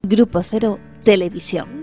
Grupo Cero Televisión.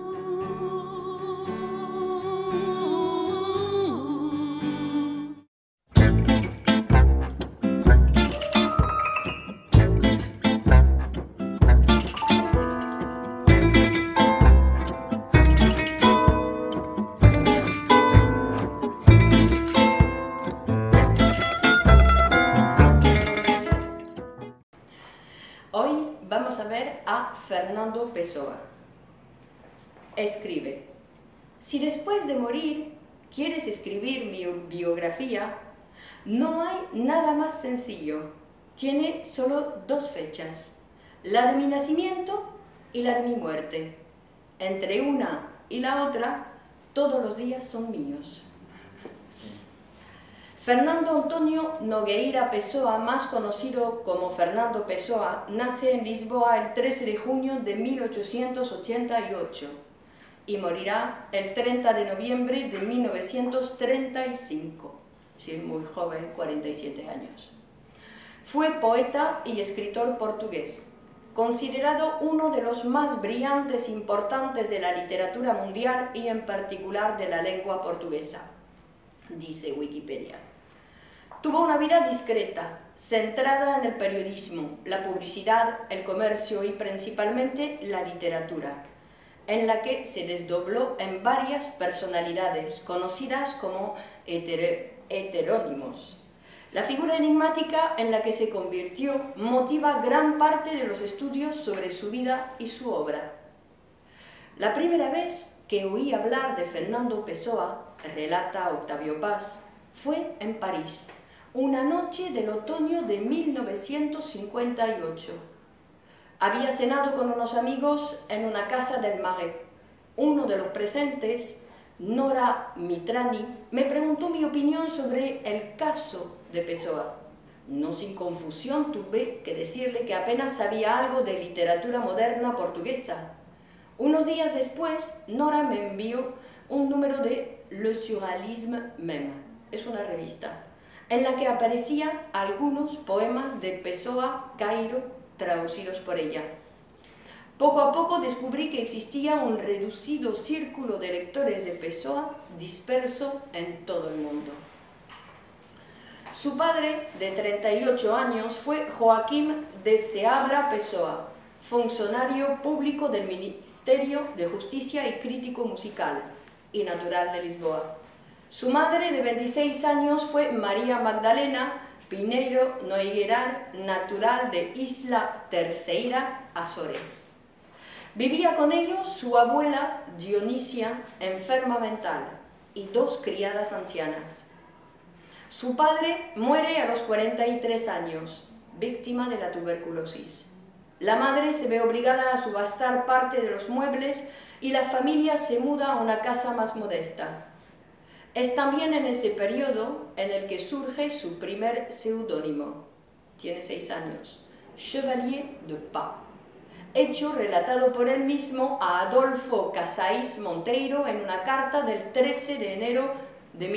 Hoy vamos a ver a Fernando Pessoa. Escribe: si después de morir quieres escribir mi biografía, no hay nada más sencillo. Tiene solo dos fechas, la de mi nacimiento y la de mi muerte. Entre una y la otra, todos los días son míos. Fernando António Nogueira Pessoa, más conocido como Fernando Pessoa, nace en Lisboa el 13 de junio de 1888 y morirá el 30 de noviembre de 1935, es decir, muy joven, 47 años. Fue poeta y escritor portugués, considerado uno de los más brillantes e importantes de la literatura mundial y en particular de la lengua portuguesa, dice Wikipedia. Tuvo una vida discreta, centrada en el periodismo, la publicidad, el comercio y principalmente la literatura, en la que se desdobló en varias personalidades conocidas como heterónimos. La figura enigmática en la que se convirtió motiva gran parte de los estudios sobre su vida y su obra. La primera vez que oí hablar de Fernando Pessoa, relata Octavio Paz, fue en París, una noche del otoño de 1958. Había cenado con unos amigos en una casa del Marais. Uno de los presentes, Nora Mitrani, me preguntó mi opinión sobre el caso de Pessoa. No sin confusión tuve que decirle que apenas sabía algo de literatura moderna portuguesa. Unos días después, Nora me envió un número de Le Surrealisme Même, es una revista, en la que aparecían algunos poemas de Pessoa Cairo traducidos por ella. Poco a poco descubrí que existía un reducido círculo de lectores de Pessoa disperso en todo el mundo. Su padre, de 38 años, fue Joaquim de Seabra Pessoa, funcionario público del Ministerio de Justicia y crítico musical, y natural de Lisboa. Su madre, de 26 años, fue María Magdalena Pineiro Nogueira, natural de Isla Terceira, Azores. Vivía con ellos su abuela Dionisia, enferma mental, y dos criadas ancianas. Su padre muere a los 43 años, víctima de la tuberculosis. La madre se ve obligada a subastar parte de los muebles y la familia se muda a una casa más modesta. Es también en ese periodo en el que surge su primer seudónimo. Tiene 6 años. Chevalier de Paz. Hecho relatado por él mismo a Adolfo Casais Monteiro en una carta del 13 de enero de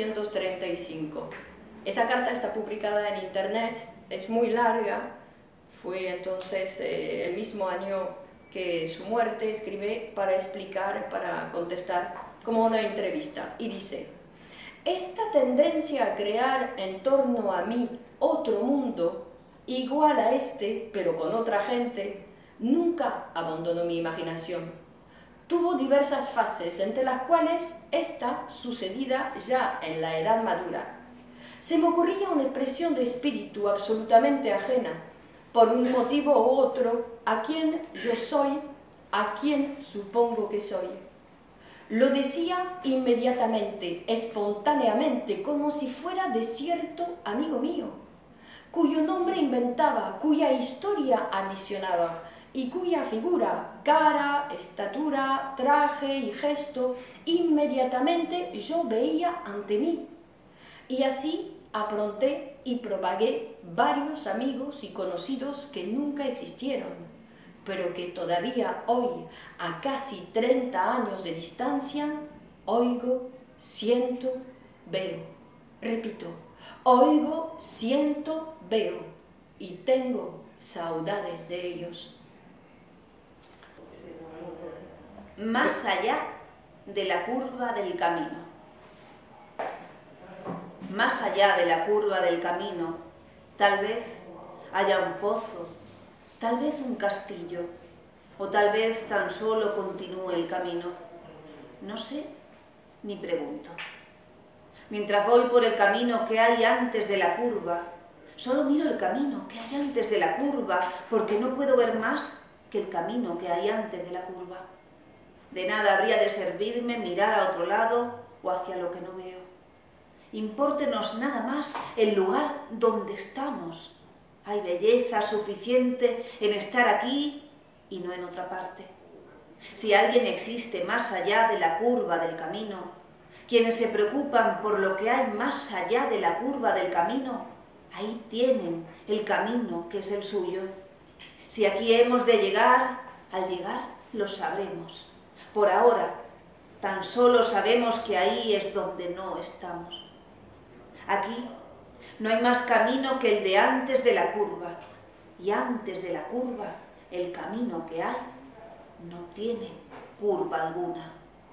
1935. Esa carta está publicada en internet, es muy larga. Fue entonces el mismo año que su muerte, escribe para explicar, para contestar, como una entrevista, y dice: esta tendencia a crear en torno a mí otro mundo, igual a este, pero con otra gente, nunca abandonó mi imaginación. Tuvo diversas fases, entre las cuales esta sucedida ya en la edad madura. Se me ocurría una expresión de espíritu absolutamente ajena, por un motivo u otro, a quien yo soy, a quien supongo que soy. Lo decía inmediatamente, espontáneamente, como si fuera de cierto amigo mío, cuyo nombre inventaba, cuya historia adicionaba y cuya figura, cara, estatura, traje y gesto, inmediatamente yo veía ante mí. Y así apronté y propagué varios amigos y conocidos que nunca existieron, pero que todavía hoy, a casi 30 años de distancia, oigo, siento, veo. Repito, oigo, siento, veo, y tengo saudades de ellos. más allá de la curva del camino. Más allá de la curva del camino, tal vez haya un pozo, tal vez un castillo, o tal vez tan solo continúe el camino. No sé, ni pregunto. Mientras voy por el camino que hay antes de la curva, solo miro el camino que hay antes de la curva, porque no puedo ver más que el camino que hay antes de la curva. De nada habría de servirme mirar a otro lado o hacia lo que no veo. Impórtenos nada más el lugar donde estamos. Hay belleza suficiente en estar aquí y no en otra parte. Si alguien existe más allá de la curva del camino, quienes se preocupan por lo que hay más allá de la curva del camino, ahí tienen el camino que es el suyo. Si aquí hemos de llegar, al llegar lo sabremos. Por ahora, tan solo sabemos que ahí es donde no estamos. Aquí no hay más camino que el de antes de la curva, y antes de la curva, el camino que hay no tiene curva alguna.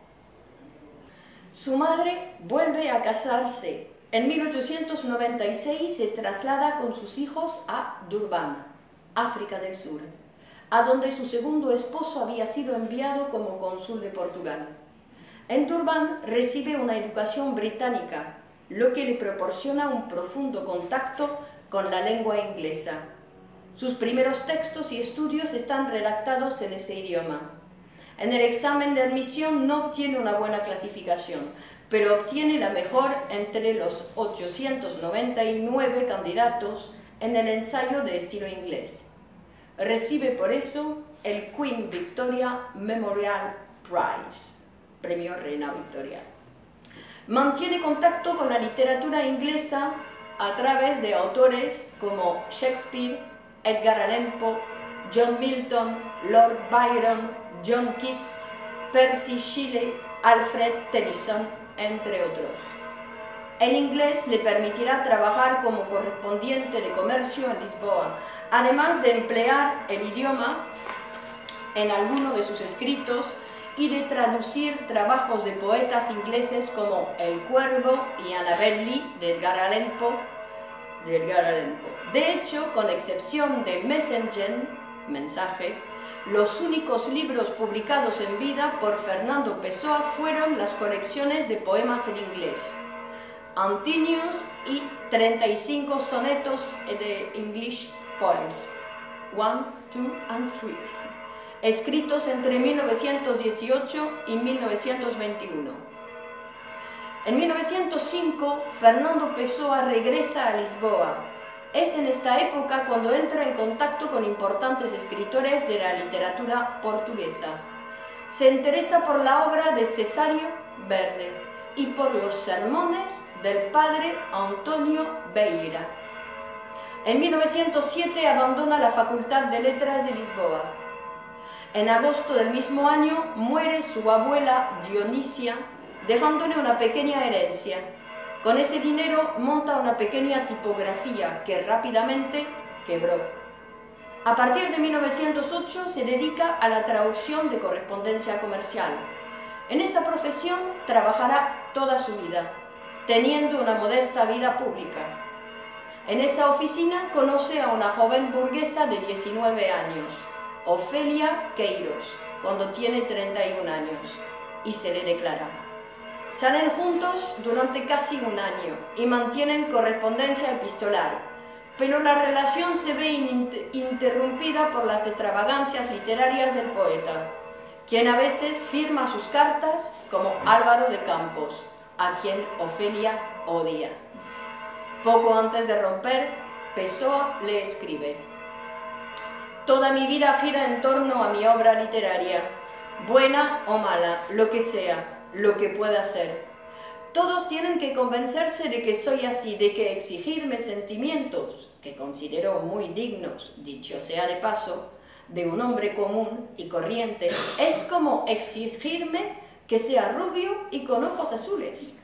Su madre vuelve a casarse. En 1896 se traslada con sus hijos a Durban, África del Sur, a donde su segundo esposo había sido enviado como cónsul de Portugal. En Durban recibe una educación británica, lo que le proporciona un profundo contacto con la lengua inglesa. Sus primeros textos y estudios están redactados en ese idioma. En el examen de admisión no obtiene una buena clasificación, pero obtiene la mejor entre los 899 candidatos en el ensayo de estilo inglés. Recibe por eso el Queen Victoria Memorial Prize, premio Reina Victoria. Mantiene contacto con la literatura inglesa a través de autores como Shakespeare, Edgar Allan Poe, John Milton, Lord Byron, John Keats, Percy Shelley, Alfred Tennyson, entre otros. El inglés le permitirá trabajar como correspondiente de comercio en Lisboa, además de emplear el idioma en alguno de sus escritos y de traducir trabajos de poetas ingleses como El Cuervo y Annabel Lee de Edgar Allan Poe. De hecho, con excepción de Messenger, mensaje, los únicos libros publicados en vida por Fernando Pessoa fueron las colecciones de poemas en inglés, Antinous y 35 sonetos de English Poems, 1, 2 and 3. Escritos entre 1918 y 1921. En 1905, Fernando Pessoa regresa a Lisboa. Es en esta época cuando entra en contacto con importantes escritores de la literatura portuguesa. Se interesa por la obra de Cesário Verde y por los sermones del padre Antonio Beira. En 1907 abandona la Facultad de Letras de Lisboa. En agosto del mismo año muere su abuela Dionisia, dejándole una pequeña herencia. Con ese dinero monta una pequeña tipografía que rápidamente quebró. A partir de 1908 se dedica a la traducción de correspondencia comercial. En esa profesión trabajará toda su vida, teniendo una modesta vida pública. En esa oficina conoce a una joven burguesa de 19 años, Ofelia Queiroz, cuando tiene 31 años, y se le declara. Salen juntos durante casi un año y mantienen correspondencia epistolar, pero la relación se ve interrumpida por las extravagancias literarias del poeta, quien a veces firma sus cartas como Álvaro de Campos, a quien Ofelia odia. Poco antes de romper, Pessoa le escribe: «Toda mi vida gira en torno a mi obra literaria, buena o mala, lo que sea, lo que pueda ser. Todos tienen que convencerse de que soy así, de que exigirme sentimientos, que considero muy dignos, dicho sea de paso, de un hombre común y corriente, es como exigirme que sea rubio y con ojos azules».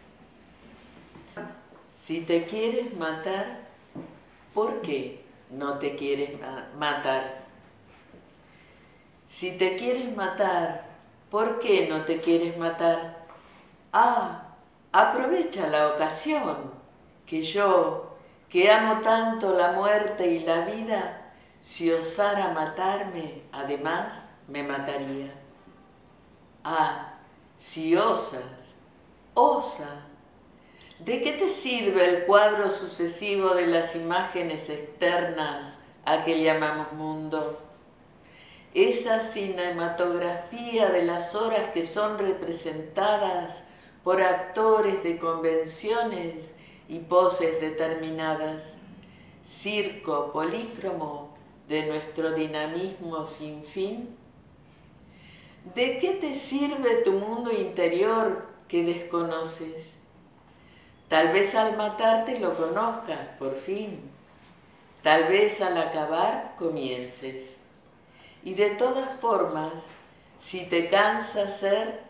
Si te quieres matar, ¿por qué no te quieres matar? Si te quieres matar ¿por qué no te quieres matar? Ah, aprovecha la ocasión, que yo, que amo tanto la muerte y la vida, si osara matarme, además me mataría. Ah, si osas, osa. ¿De qué te sirve el cuadro sucesivo de las imágenes externas a que llamamos mundo? Esa cinematografía de las horas que son representadas por actores de convenciones y poses determinadas, circo polícromo de nuestro dinamismo sin fin. ¿De qué te sirve tu mundo interior que desconoces? Tal vez al matarte lo conozcas, por fin. Tal vez al acabar comiences. Y de todas formas, si te cansa ser,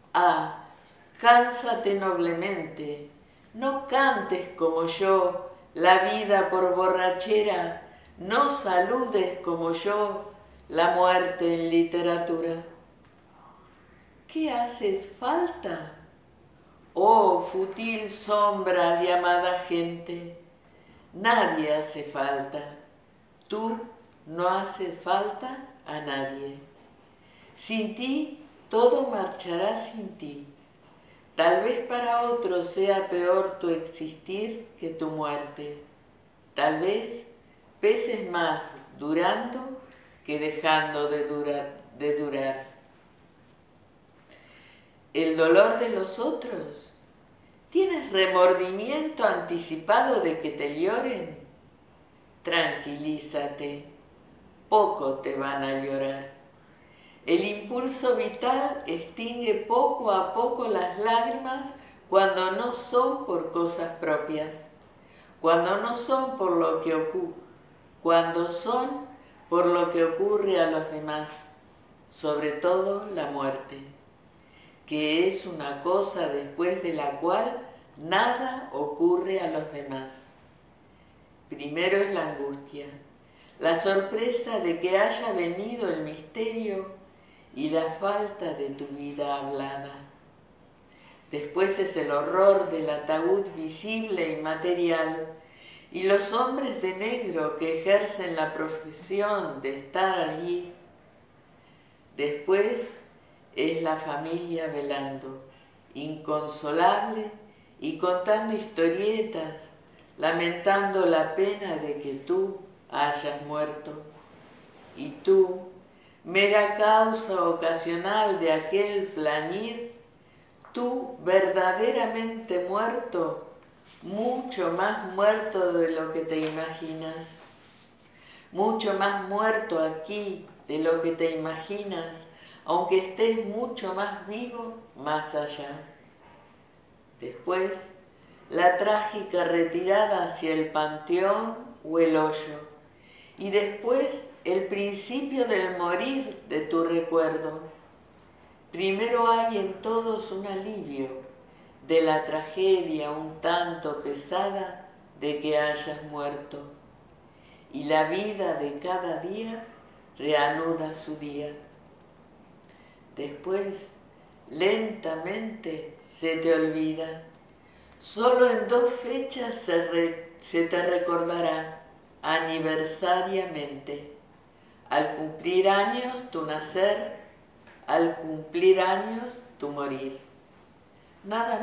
cánsate noblemente. No cantes como yo la vida por borrachera. No saludes como yo la muerte en literatura. ¿Qué haces falta? Oh, fútil sombra de amada gente, nadie hace falta. Tú no haces falta a nadie. Sin ti, todo marchará sin ti. Tal vez para otros sea peor tu existir que tu muerte. Tal vez peses más durando que dejando de durar. El dolor de los otros. ¿Tienes remordimiento anticipado de que te lloren? Tranquilízate, poco te van a llorar. El impulso vital extingue poco a poco las lágrimas cuando no son por cosas propias, cuando no son por lo que cuando son por lo que ocurre a los demás, sobre todo la muerte, que es una cosa después de la cual nada ocurre a los demás. Primero es la angustia, la sorpresa de que haya venido el misterio y la falta de tu vida hablada. Después es el horror del ataúd visible y material y los hombres de negro que ejercen la profesión de estar allí. Después es la familia velando, inconsolable y contando historietas, lamentando la pena de que tú hayas muerto. Y tú, mera causa ocasional de aquel plañir, tú verdaderamente muerto, mucho más muerto de lo que te imaginas, mucho más muerto aquí de lo que te imaginas, aunque estés mucho más vivo más allá. Después, la trágica retirada hacia el panteón o el hoyo, y después el principio del morir de tu recuerdo. Primero hay en todos un alivio de la tragedia un tanto pesada de que hayas muerto, y la vida de cada día reanuda su día. Después, lentamente, se te olvida. Solo en 2 fechas se te recordará aniversariamente. Al cumplir años tu nacer, al cumplir años tu morir. Nada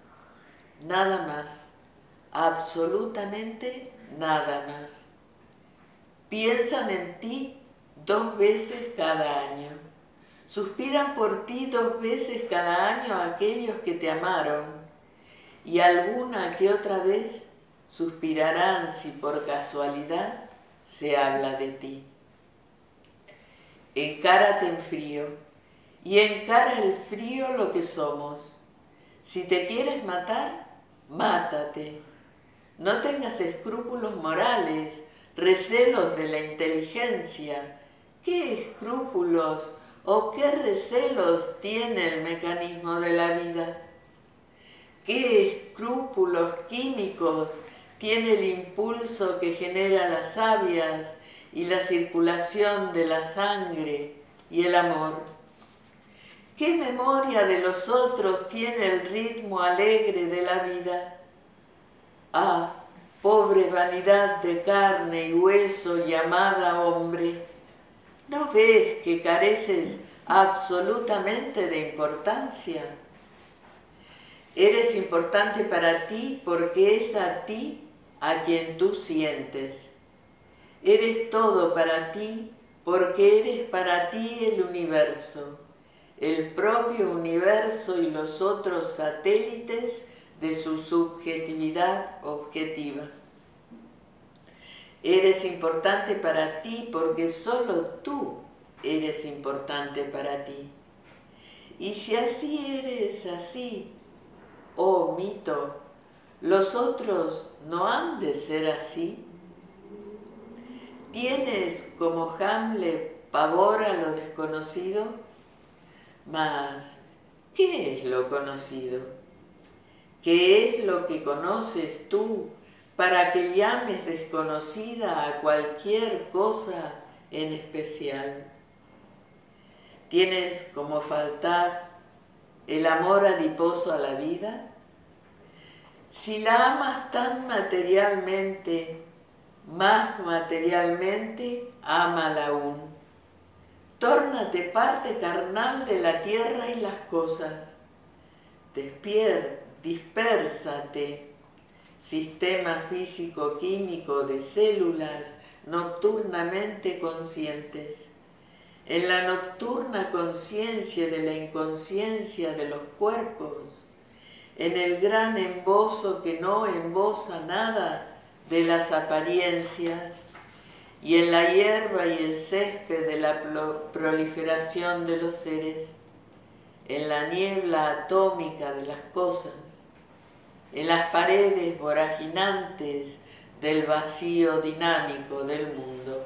más, absolutamente nada más. Piensan en ti 2 veces cada año. Suspiran por ti 2 veces cada año aquellos que te amaron, y alguna que otra vez suspirarán si por casualidad se habla de ti. Encárate en frío, y encara el frío lo que somos. Si te quieres matar, mátate. No tengas escrúpulos morales, recelos de la inteligencia. ¿Qué escrúpulos o qué recelos tiene el mecanismo de la vida? ¿Qué escrúpulos químicos tiene el impulso que genera las sabias y la circulación de la sangre y el amor? ¿Qué memoria de los otros tiene el ritmo alegre de la vida? Ah, pobre vanidad de carne y hueso llamada hombre, ¿no ves que careces absolutamente de importancia? Eres importante para ti porque es a ti a quien tú sientes. Eres todo para ti porque eres para ti el universo, el propio universo y los otros satélites de su subjetividad objetiva. Eres importante para ti porque solo tú eres importante para ti. Y si así eres así, oh mito, ¿los otros no han de ser así? ¿Tienes como Hamlet pavor a lo desconocido? Mas, ¿qué es lo conocido? ¿Qué es lo que conoces tú para que llames desconocida a cualquier cosa en especial? ¿Tienes como facultad el amor adiposo a la vida? Si la amas tan materialmente, más materialmente, ámala aún. Tórnate parte carnal de la tierra y las cosas. Dispérsate, sistema físico-químico de células nocturnamente conscientes. En la nocturna conciencia de la inconsciencia de los cuerpos, en el gran embozo que no emboza nada de las apariencias, y en la hierba y el césped de la proliferación de los seres, en la niebla atómica de las cosas, en las paredes voraginantes del vacío dinámico del mundo.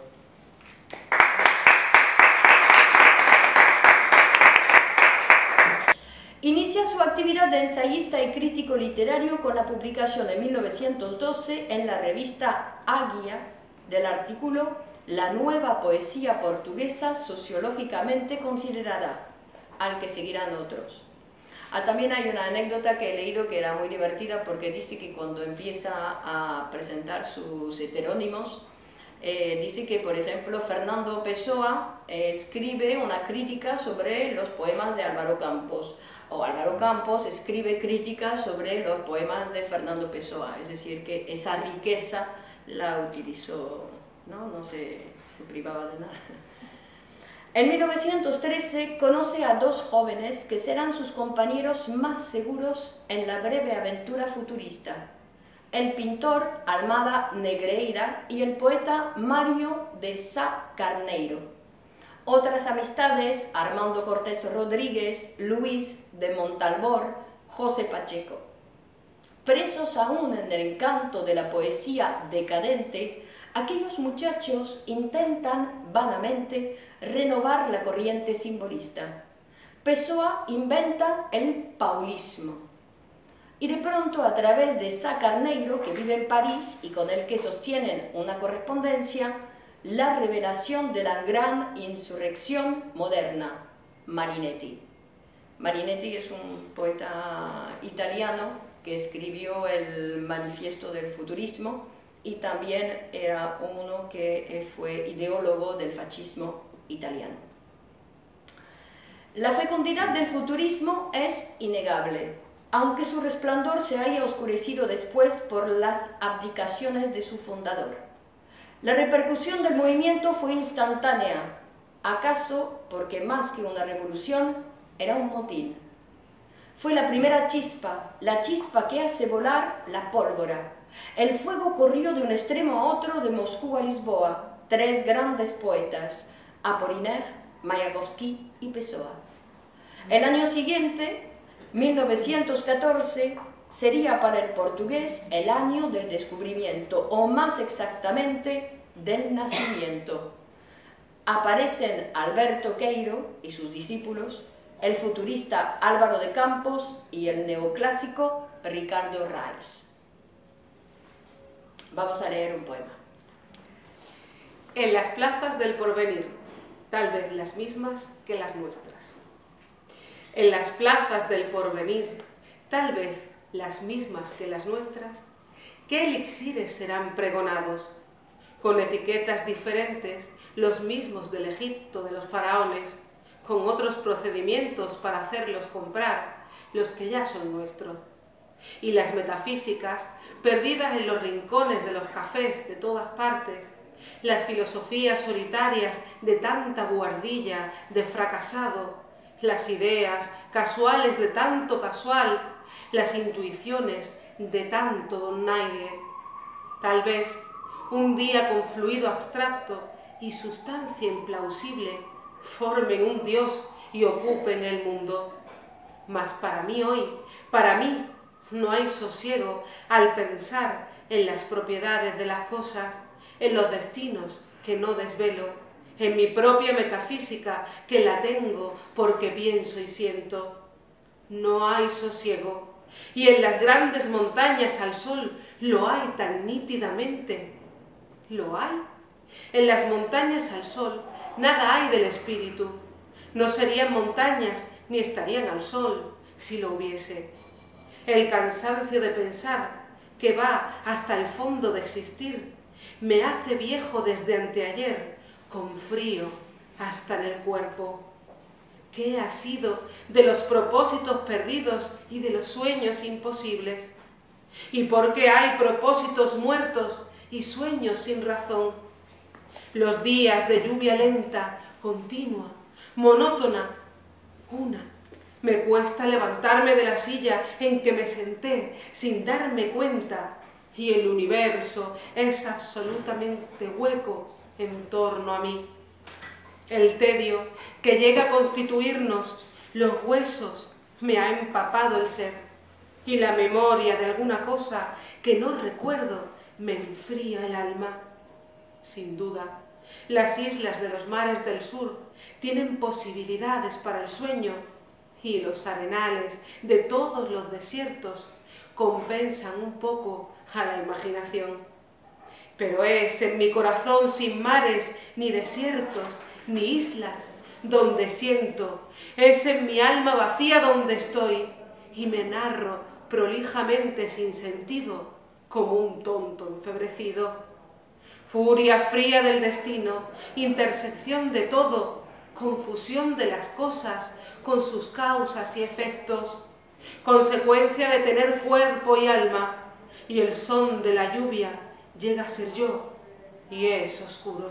Inicia su actividad de ensayista y crítico literario con la publicación en 1912 en la revista Águia del artículo La nueva poesía portuguesa sociológicamente considerada, al que seguirán otros. También hay una anécdota que he leído que era muy divertida porque dice que cuando empieza a presentar sus heterónimos, dice que, por ejemplo, Fernando Pessoa escribe una crítica sobre los poemas de Álvaro Campos, o Álvaro Campos escribe críticas sobre los poemas de Fernando Pessoa, es decir, que esa riqueza la utilizó, no se privaba de nada. En 1913 conoce a dos jóvenes que serán sus compañeros más seguros en la breve aventura futurista: el pintor Almada Negreira y el poeta Mário de Sá Carneiro. Otras amistades: Armando Cortés Rodríguez, Luis de Montalbor, José Pacheco. Presos aún en el encanto de la poesía decadente, aquellos muchachos intentan vanamente renovar la corriente simbolista. Pessoa inventa el paulismo. Y de pronto, a través de Sá Carneiro, que vive en París y con el que sostienen una correspondencia, la revelación de la gran insurrección moderna, Marinetti. Marinetti es un poeta italiano que escribió el Manifiesto del Futurismo y también era uno que fue ideólogo del fascismo italiano. La fecundidad del futurismo es innegable, aunque su resplandor se haya oscurecido después por las abdicaciones de su fundador. La repercusión del movimiento fue instantánea, acaso porque más que una revolución era un motín. Fue la primera chispa, la chispa que hace volar la pólvora. El fuego corrió de un extremo a otro de Moscú a Lisboa. Tres grandes poetas, Apollinaire, Mayakovsky y Pessoa. El año siguiente, 1914, sería para el portugués el año del descubrimiento, o más exactamente, del nacimiento. Aparecen Alberto Queiro y sus discípulos, el futurista Álvaro de Campos y el neoclásico Ricardo Reis. Vamos a leer un poema. En las plazas del porvenir, tal vez las mismas que las nuestras. en las plazas del porvenir, tal vez las mismas que las nuestras, ¿qué elixires serán pregonados? Con etiquetas diferentes, los mismos del Egipto de los faraones, con otros procedimientos para hacerlos comprar, los que ya son nuestros. Y las metafísicas, perdidas en los rincones de los cafés de todas partes, las filosofías solitarias de tanta buhardilla, de fracasado, las ideas casuales de tanto casual, las intuiciones de tanto don nadie. Tal vez un día con fluido abstracto y sustancia implausible formen un Dios y ocupen el mundo. Mas para mí hoy, para mí, no hay sosiego al pensar en las propiedades de las cosas, en los destinos que no desvelo, en mi propia metafísica que la tengo porque pienso y siento. No hay sosiego, y en las grandes montañas al sol lo hay tan nítidamente. ¿Lo hay? En las montañas al sol nada hay del espíritu. No serían montañas ni estarían al sol si lo hubiese. El cansancio de pensar, que va hasta el fondo de existir, me hace viejo desde anteayer, con frío hasta en el cuerpo. ¿Qué ha sido de los propósitos perdidos y de los sueños imposibles? ¿Y por qué hay propósitos muertos y sueños sin razón? Los días de lluvia lenta, continua, monótona, una. Me cuesta levantarme de la silla en que me senté sin darme cuenta, y el universo es absolutamente hueco en torno a mí. El tedio que llega a constituirnos los huesos me ha empapado el ser, y la memoria de alguna cosa que no recuerdo me enfría el alma. Sin duda, las islas de los mares del sur tienen posibilidades para el sueño, y los arenales de todos los desiertos compensan un poco a la imaginación. Pero es en mi corazón sin mares, ni desiertos, ni islas, donde siento, es en mi alma vacía donde estoy, y me narro prolijamente sin sentido, como un tonto enfebrecido. Furia fría del destino, intersección de todo, confusión de las cosas con sus causas y efectos, consecuencia de tener cuerpo y alma, y el son de la lluvia llega a ser yo, y es oscuro.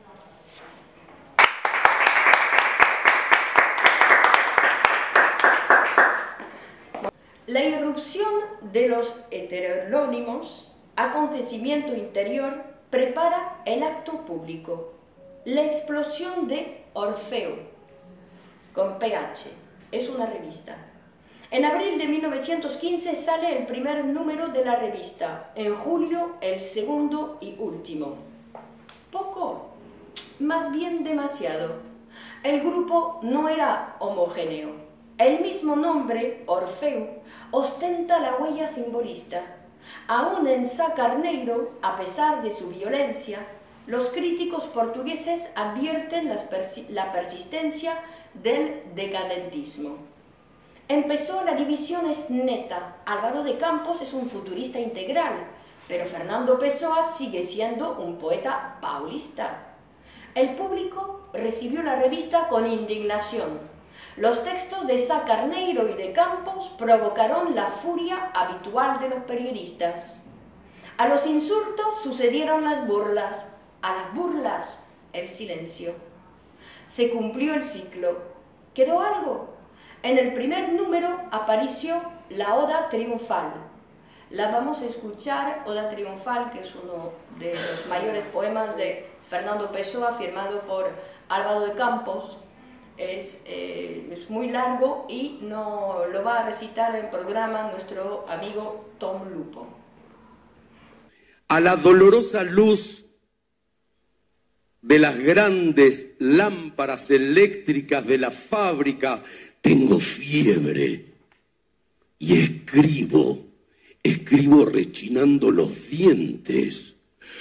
La irrupción de los heteronónimos, acontecimiento interior, prepara el acto público. La explosión de Orfeo, con PH, es una revista. En abril de 1915 sale el primer número de la revista, en julio el segundo y último. Poco, más bien demasiado. El grupo no era homogéneo. El mismo nombre, Orfeo, ostenta la huella simbolista. Aún en Sá Carneiro, a pesar de su violencia, los críticos portugueses advierten la persistencia del decadentismo. Empezó la división es neta. Álvaro de Campos es un futurista integral, pero Fernando Pessoa sigue siendo un poeta paulista. El público recibió la revista con indignación. Los textos de Sá Carneiro y de Campos provocaron la furia habitual de los periodistas. A los insultos sucedieron las burlas, a las burlas el silencio. Se cumplió el ciclo. ¿Quedó algo? En el primer número apareció la Oda Triunfal. La vamos a escuchar, Oda Triunfal, que es uno de los mayores poemas de Fernando Pessoa, firmado por Álvaro de Campos. Es muy largo y no lo va a recitar en el programa nuestro amigo Tom Lupo. A la dolorosa luz de las grandes lámparas eléctricas de la fábrica tengo fiebre y escribo rechinando los dientes.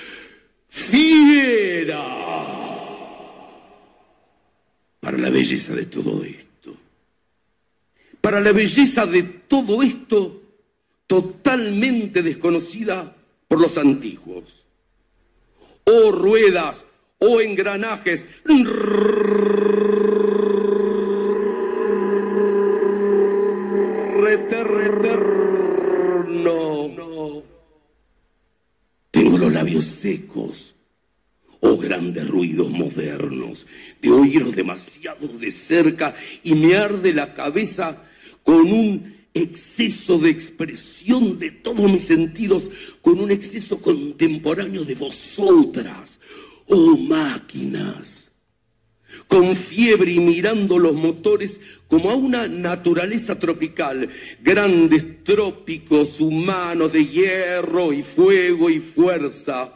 ¡Fiera! Para la belleza de todo esto. para la belleza de todo esto totalmente desconocida por los antiguos. Oh ruedas, oh engranajes, no. Tengo los labios secos. Oh grandes ruidos modernos, de oírlos demasiado de cerca, y me arde la cabeza con un exceso de expresión de todos mis sentidos, con un exceso contemporáneo de vosotras, oh máquinas, con fiebre y mirando los motores como a una naturaleza tropical, grandes trópicos humanos de hierro y fuego y fuerza.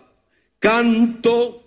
Canto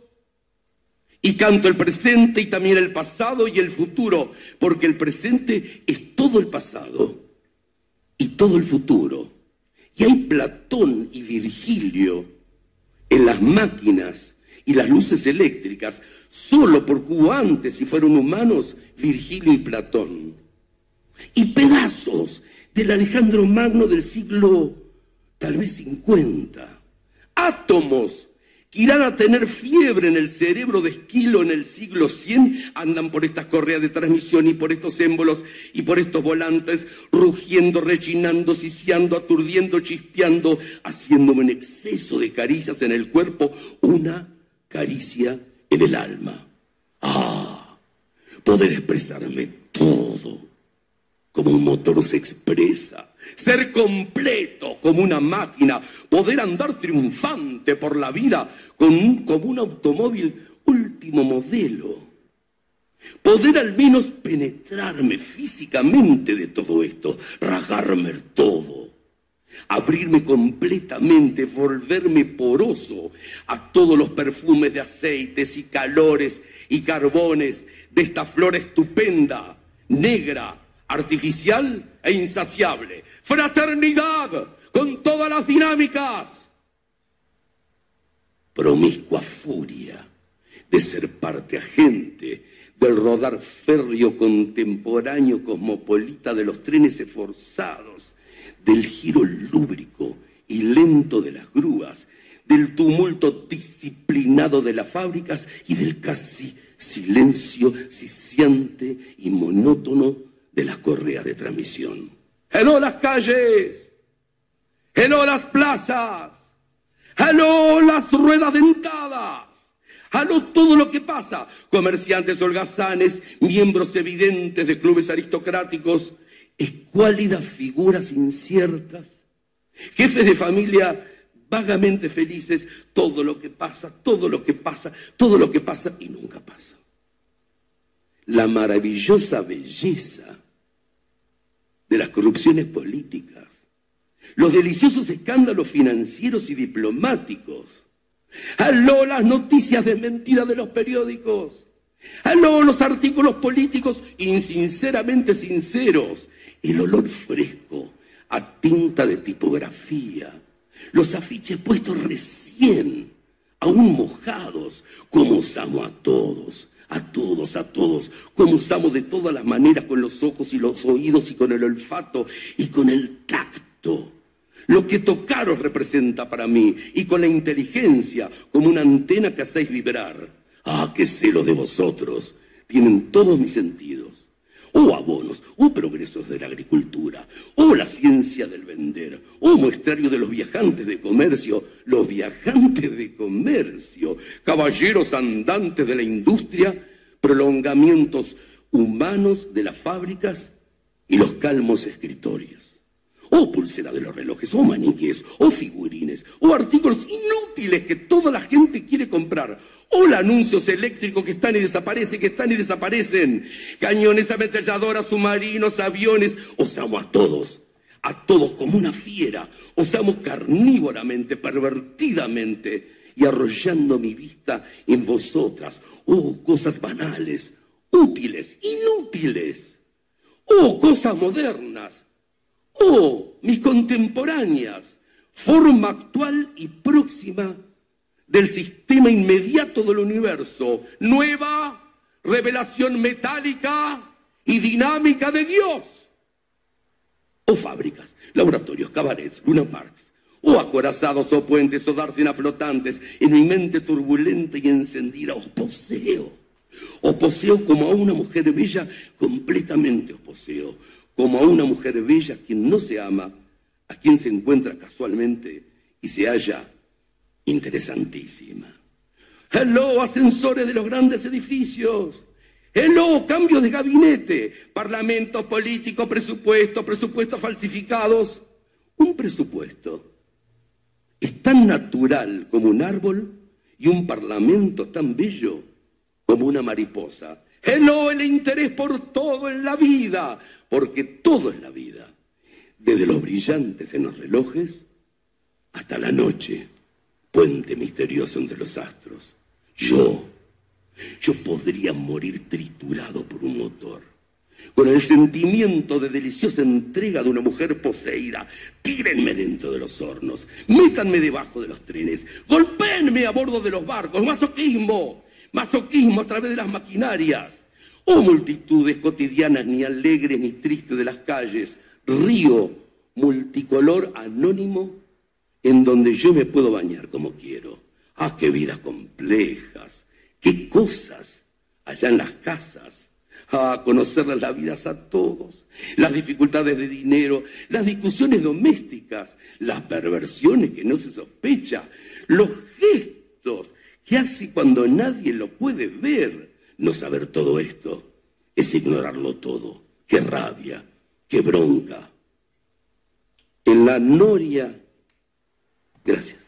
el presente y también el pasado y el futuro, porque el presente es todo el pasado y todo el futuro. Y hay Platón y Virgilio en las máquinas y las luces eléctricas, solo porque hubo antes, si fueron humanos, Virgilio y Platón. Y pedazos del Alejandro Magno del siglo, tal vez 50. Átomos que irán a tener fiebre en el cerebro de Esquilo en el siglo 100, andan por estas correas de transmisión y por estos émbolos y por estos volantes, rugiendo, rechinando, siseando, aturdiendo, chispeando, haciéndome un exceso de caricias en el cuerpo, una caricia en el alma. ¡Ah! Poder expresarme todo, como un motor se expresa. Ser completo como una máquina, poder andar triunfante por la vida como un automóvil último modelo. Poder al menos penetrarme físicamente de todo esto, rasgarme todo, abrirme completamente, volverme poroso a todos los perfumes de aceites y calores y carbones de esta flor estupenda, negra, artificial e insaciable. Fraternidad con todas las dinámicas. Promiscua furia de ser parte agente del rodar férreo contemporáneo cosmopolita de los trenes esforzados, del giro lúbrico y lento de las grúas, del tumulto disciplinado de las fábricas y del casi silencio sisiante y monótono de las correas de transmisión. ¡Hello las calles! ¡Hello las plazas! ¡Hello las ruedas dentadas! ¡Hello todo lo que pasa! Comerciantes holgazanes, miembros evidentes de clubes aristocráticos, escuálidas figuras inciertas, jefes de familia vagamente felices, todo lo que pasa, todo lo que pasa, todo lo que pasa y nunca pasa. La maravillosa belleza de las corrupciones políticas, los deliciosos escándalos financieros y diplomáticos, aló las noticias desmentidas de los periódicos, aló los artículos políticos insinceramente sinceros, el olor fresco a tinta de tipografía, los afiches puestos recién, aún mojados, como os amo a todos, como usamos de todas las maneras, con los ojos y los oídos y con el olfato y con el tacto. Lo que tocaros representa para mí, y con la inteligencia, como una antena que hacéis vibrar. ¡Ah, qué celo de vosotros! Tienen todos mis sentidos. O abonos, o progresos de la agricultura, o la ciencia del vender, o muestrario de los viajantes de comercio, caballeros andantes de la industria, prolongamientos humanos de las fábricas y los calmos escritorios. O pulsera de los relojes, o maniquíes, o figurines, o artículos inútiles que toda la gente quiere comprar, o anuncios eléctricos que están y desaparecen, cañones, ametralladoras, submarinos, aviones. Os amo a todos como una fiera, os amo carnívoramente, pervertidamente, y arrollando mi vista en vosotras, oh cosas banales, útiles, inútiles, oh cosas modernas, oh, mis contemporáneas, forma actual y próxima del sistema inmediato del universo, nueva revelación metálica y dinámica de Dios. o fábricas, laboratorios, cabarets, lunaparks, o acorazados o puentes o dársenas flotantes. En mi mente turbulenta y encendida os poseo como a una mujer bella, completamente os poseo, como a una mujer bella a quien no se ama, a quien se encuentra casualmente y se halla interesantísima. Hello, ascensores de los grandes edificios. Hello, cambios de gabinete, parlamento político, presupuestos falsificados. Un presupuesto es tan natural como un árbol y un parlamento tan bello como una mariposa. Hello, el interés por todo en la vida, porque todo es la vida, desde los brillantes en los relojes hasta la noche, puente misterioso entre los astros. Yo podría morir triturado por un motor, con el sentimiento de deliciosa entrega de una mujer poseída. Tírenme dentro de los hornos, métanme debajo de los trenes, golpéenme a bordo de los barcos. Masoquismo a través de las maquinarias. Oh, multitudes cotidianas, ni alegres ni tristes de las calles, río multicolor anónimo en donde yo me puedo bañar como quiero. Ah, qué vidas complejas, qué cosas allá en las casas. Ah, conocerlas las vidas a todos, las dificultades de dinero, las discusiones domésticas, las perversiones que no se sospecha, los gestos que hace cuando nadie lo puede ver. No saber todo esto es ignorarlo todo. Qué rabia, qué bronca. En la noria, gracias,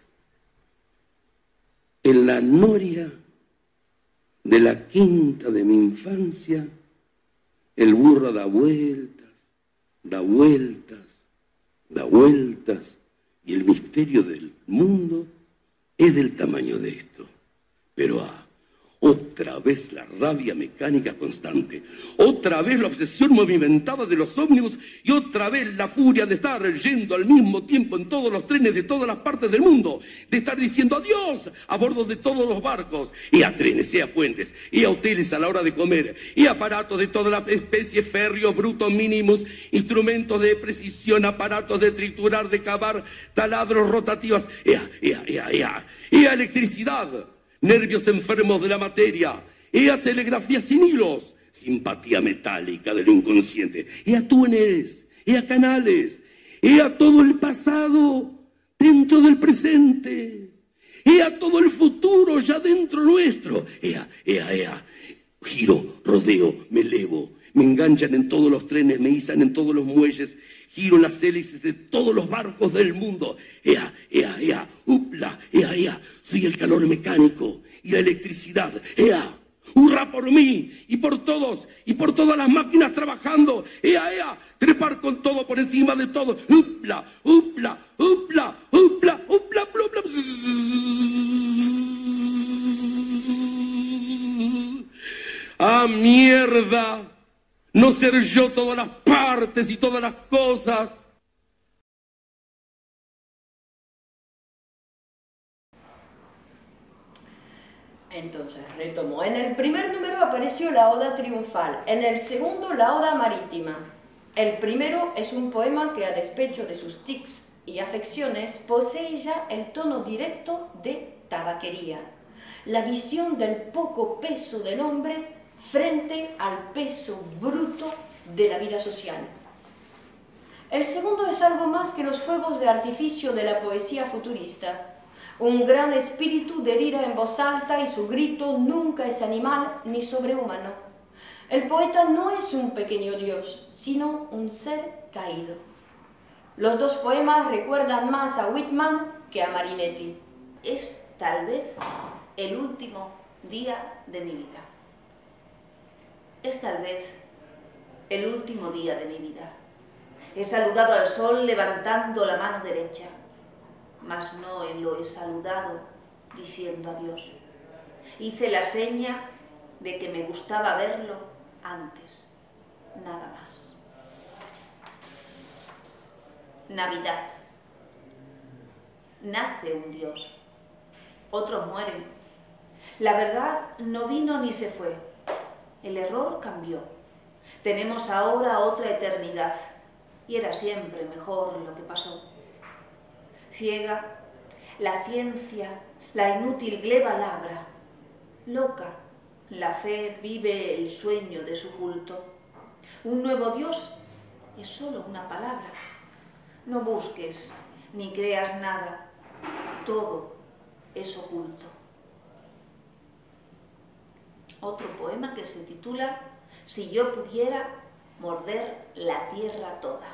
en la noria de la quinta de mi infancia, el burro da vueltas, da vueltas, da vueltas, y el misterio del mundo es del tamaño de esto. Pero otra vez la rabia mecánica constante, otra vez la obsesión movimentada de los ómnibus y otra vez la furia de estar yendo al mismo tiempo en todos los trenes de todas las partes del mundo, de estar diciendo adiós a bordo de todos los barcos, y a trenes, y a puentes, y a hoteles a la hora de comer, y aparatos de toda la especie, férreos, brutos, mínimos, instrumentos de precisión, aparatos de triturar, de cavar, taladros, rotativas, y a electricidad. Nervios enfermos de la materia, ea telegrafía sin hilos, simpatía metálica de lo inconsciente, ea túneles, ea canales, ea todo el pasado dentro del presente, ea todo el futuro ya dentro nuestro, ea. Giro, rodeo, me elevo, me enganchan en todos los trenes, me izan en todos los muelles, giro las hélices de todos los barcos del mundo. Ea, upla, ea, soy el calor mecánico y la electricidad. Ea, hurra por mí y por todos y por todas las máquinas trabajando. Ea, trepar con todo por encima de todo. Upla, upla, upla, upla, upla, upla, upla. ¡Ah, mierda! No ser yo todas las partes y todas las cosas. Entonces, retomo. En el primer número apareció la Oda Triunfal, en el segundo la Oda Marítima. El primero es un poema que, a despecho de sus tics y afecciones, posee ya el tono directo de tabaquería, la visión del poco peso del hombre frente al peso bruto de la vida social. El segundo es algo más que los fuegos de artificio de la poesía futurista. Un gran espíritu delira en voz alta y su grito nunca es animal ni sobrehumano. El poeta no es un pequeño dios, sino un ser caído. Los dos poemas recuerdan más a Whitman que a Marinetti. Es tal vez el último día de mi vida. Es tal vez el último día de mi vida. He saludado al sol levantando la mano derecha, mas no lo he saludado diciendo adiós. Hice la seña de que me gustaba verlo antes, nada más. Navidad. Nace un Dios, otros mueren. La verdad no vino ni se fue. El error cambió. Tenemos ahora otra eternidad. y era siempre mejor lo que pasó. Ciega, la ciencia, la inútil gleba labra. Loca, la fe vive el sueño de su culto. Un nuevo Dios es solo una palabra. No busques ni creas nada, todo es oculto. Otro poema que se titula Si yo pudiera morder la tierra toda.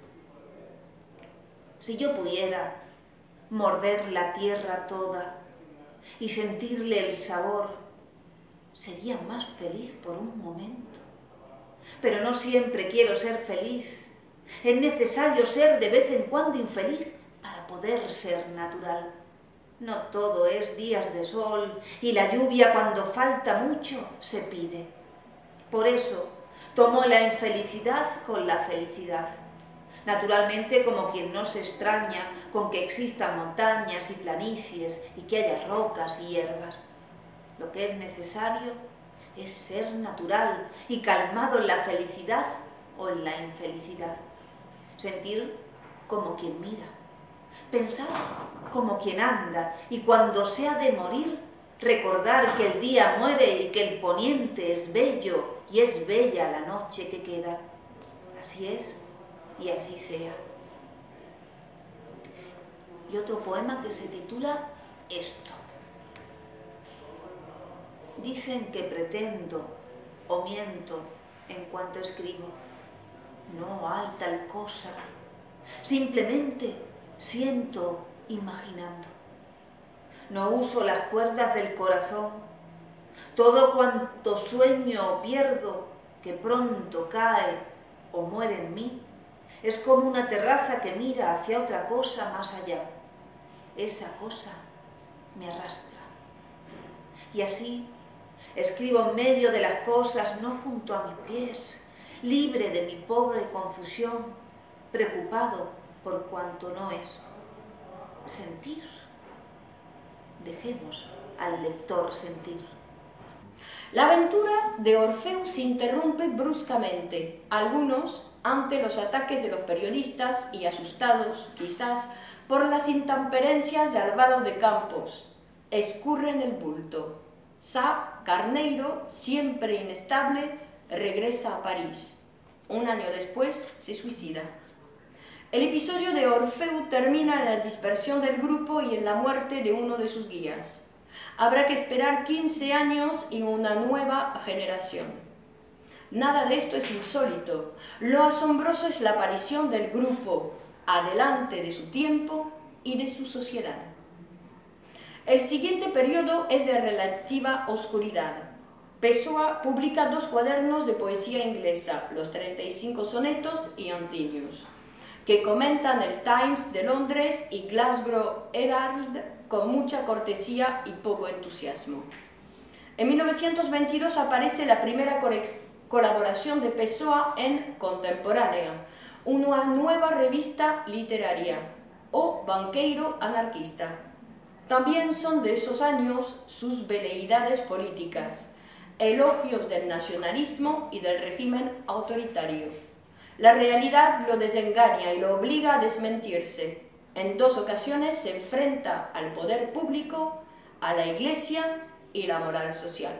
Si yo pudiera morder la tierra toda y sentirle el sabor, sería más feliz por un momento. Pero no siempre quiero ser feliz. Es necesario ser de vez en cuando infeliz para poder ser natural. No todo es días de sol y la lluvia cuando falta mucho se pide. Por eso tomo la infelicidad con la felicidad. Naturalmente, como quien no se extraña con que existan montañas y planicies y que haya rocas y hierbas. Lo que es necesario es ser natural y calmado en la felicidad o en la infelicidad. Sentir como quien mira, pensar como quien anda y cuando se ha de morir, recordar que el día muere y que el poniente es bello y es bella la noche que queda. Así es y así sea. Y otro poema que se titula Esto. Dicen que pretendo o miento en cuanto escribo. No hay tal cosa. Simplemente siento imaginando. No uso las cuerdas del corazón. Todo cuanto sueño o pierdo, que pronto cae o muere en mí, es como una terraza que mira hacia otra cosa más allá. Esa cosa me arrastra. Y así escribo en medio de las cosas, no junto a mis pies, libre de mi pobre confusión, preocupado por cuanto no es. Sentir. Dejemos al lector sentir. La aventura de Orfeo se interrumpe bruscamente, algunos ante los ataques de los periodistas y asustados, quizás, por las intemperencias de Álvaro de Campos, escurren el bulto. Sá Carneiro, siempre inestable, regresa a París. Un año después se suicida. El episodio de Orfeo termina en la dispersión del grupo y en la muerte de uno de sus guías. Habrá que esperar 15 años y una nueva generación. Nada de esto es insólito. Lo asombroso es la aparición del grupo, adelante de su tiempo y de su sociedad. El siguiente periodo es de relativa oscuridad. Pessoa publica 2 cuadernos de poesía inglesa, los 35 sonetos y Antinous, que comentan el Times de Londres y Glasgow Herald con mucha cortesía y poco entusiasmo. En 1922 aparece la primera colaboración de Pessoa en Contemporánea, una nueva revista literaria, o Banqueiro Anarquista. También son de esos años sus veleidades políticas, elogios del nacionalismo y del régimen autoritario. La realidad lo desengaña y lo obliga a desmentirse. En 2 ocasiones se enfrenta al poder público, a la Iglesia y la moral social.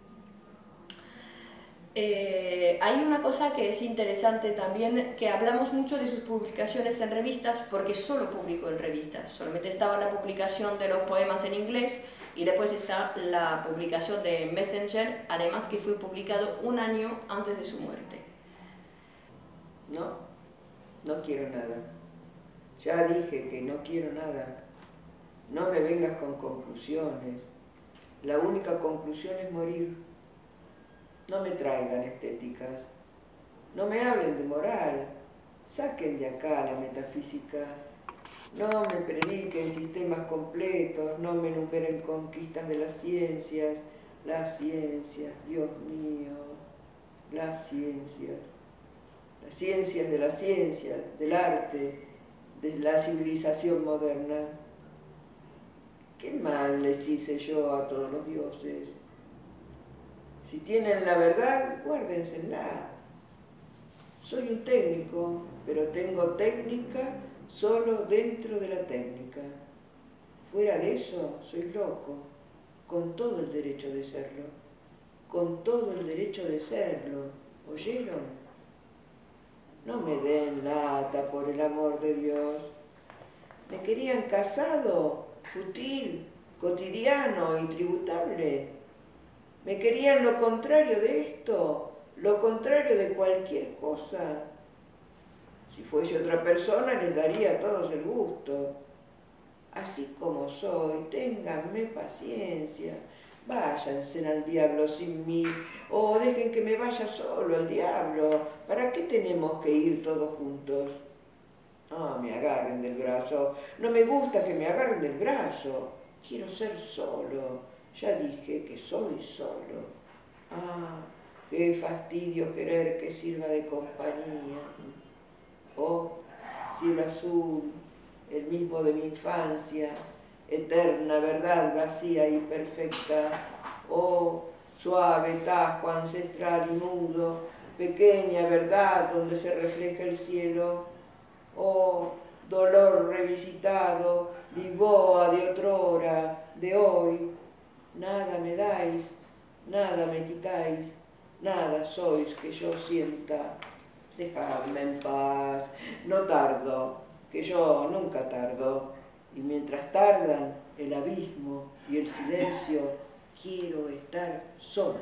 Hay una cosa que es interesante también, que hablamos mucho de sus publicaciones en revistas, porque solo publicó en revistas. Solamente estaba la publicación de los poemas en inglés y después está la publicación de Messenger, además que fue publicado un año antes de su muerte. No quiero nada. Ya dije que no quiero nada. No me vengas con conclusiones. La única conclusión es morir. No me traigan estéticas. No me hablen de moral. Saquen de acá la metafísica. No me prediquen sistemas completos. No me enumeren conquistas de las ciencias. Las ciencias, Dios mío. Las ciencias. Las ciencias de la ciencia, del arte, de la civilización moderna. ¿Qué mal les hice yo a todos los dioses? Si tienen la verdad, guárdensela. Soy un técnico, pero tengo técnica solo dentro de la técnica. Fuera de eso, soy loco, con todo el derecho de serlo. Con todo el derecho de serlo. ¿Oyeron? No me den lata, por el amor de Dios. Me querían casado, fútil, cotidiano y tributable. Me querían lo contrario de esto, lo contrario de cualquier cosa. Si fuese otra persona les daría a todos el gusto. Así como soy, ténganme paciencia. Váyanse al diablo sin mí, o dejen que me vaya solo al diablo. ¿Para qué tenemos que ir todos juntos? No me agarren del brazo, no me gusta que me agarren del brazo. Quiero ser solo, ya dije que soy solo. Ah, qué fastidio querer que sirva de compañía. Oh, cielo azul, el mismo de mi infancia, eterna verdad vacía y perfecta. Oh, suave tajo ancestral y mudo, pequeña verdad donde se refleja el cielo. Oh, dolor revisitado, Lisboa de otrora, de hoy. Nada me dais, nada me quitáis, nada sois que yo sienta. Dejadme en paz, no tardo, que yo nunca tardo. Y mientras tardan el abismo y el silencio, quiero estar solo.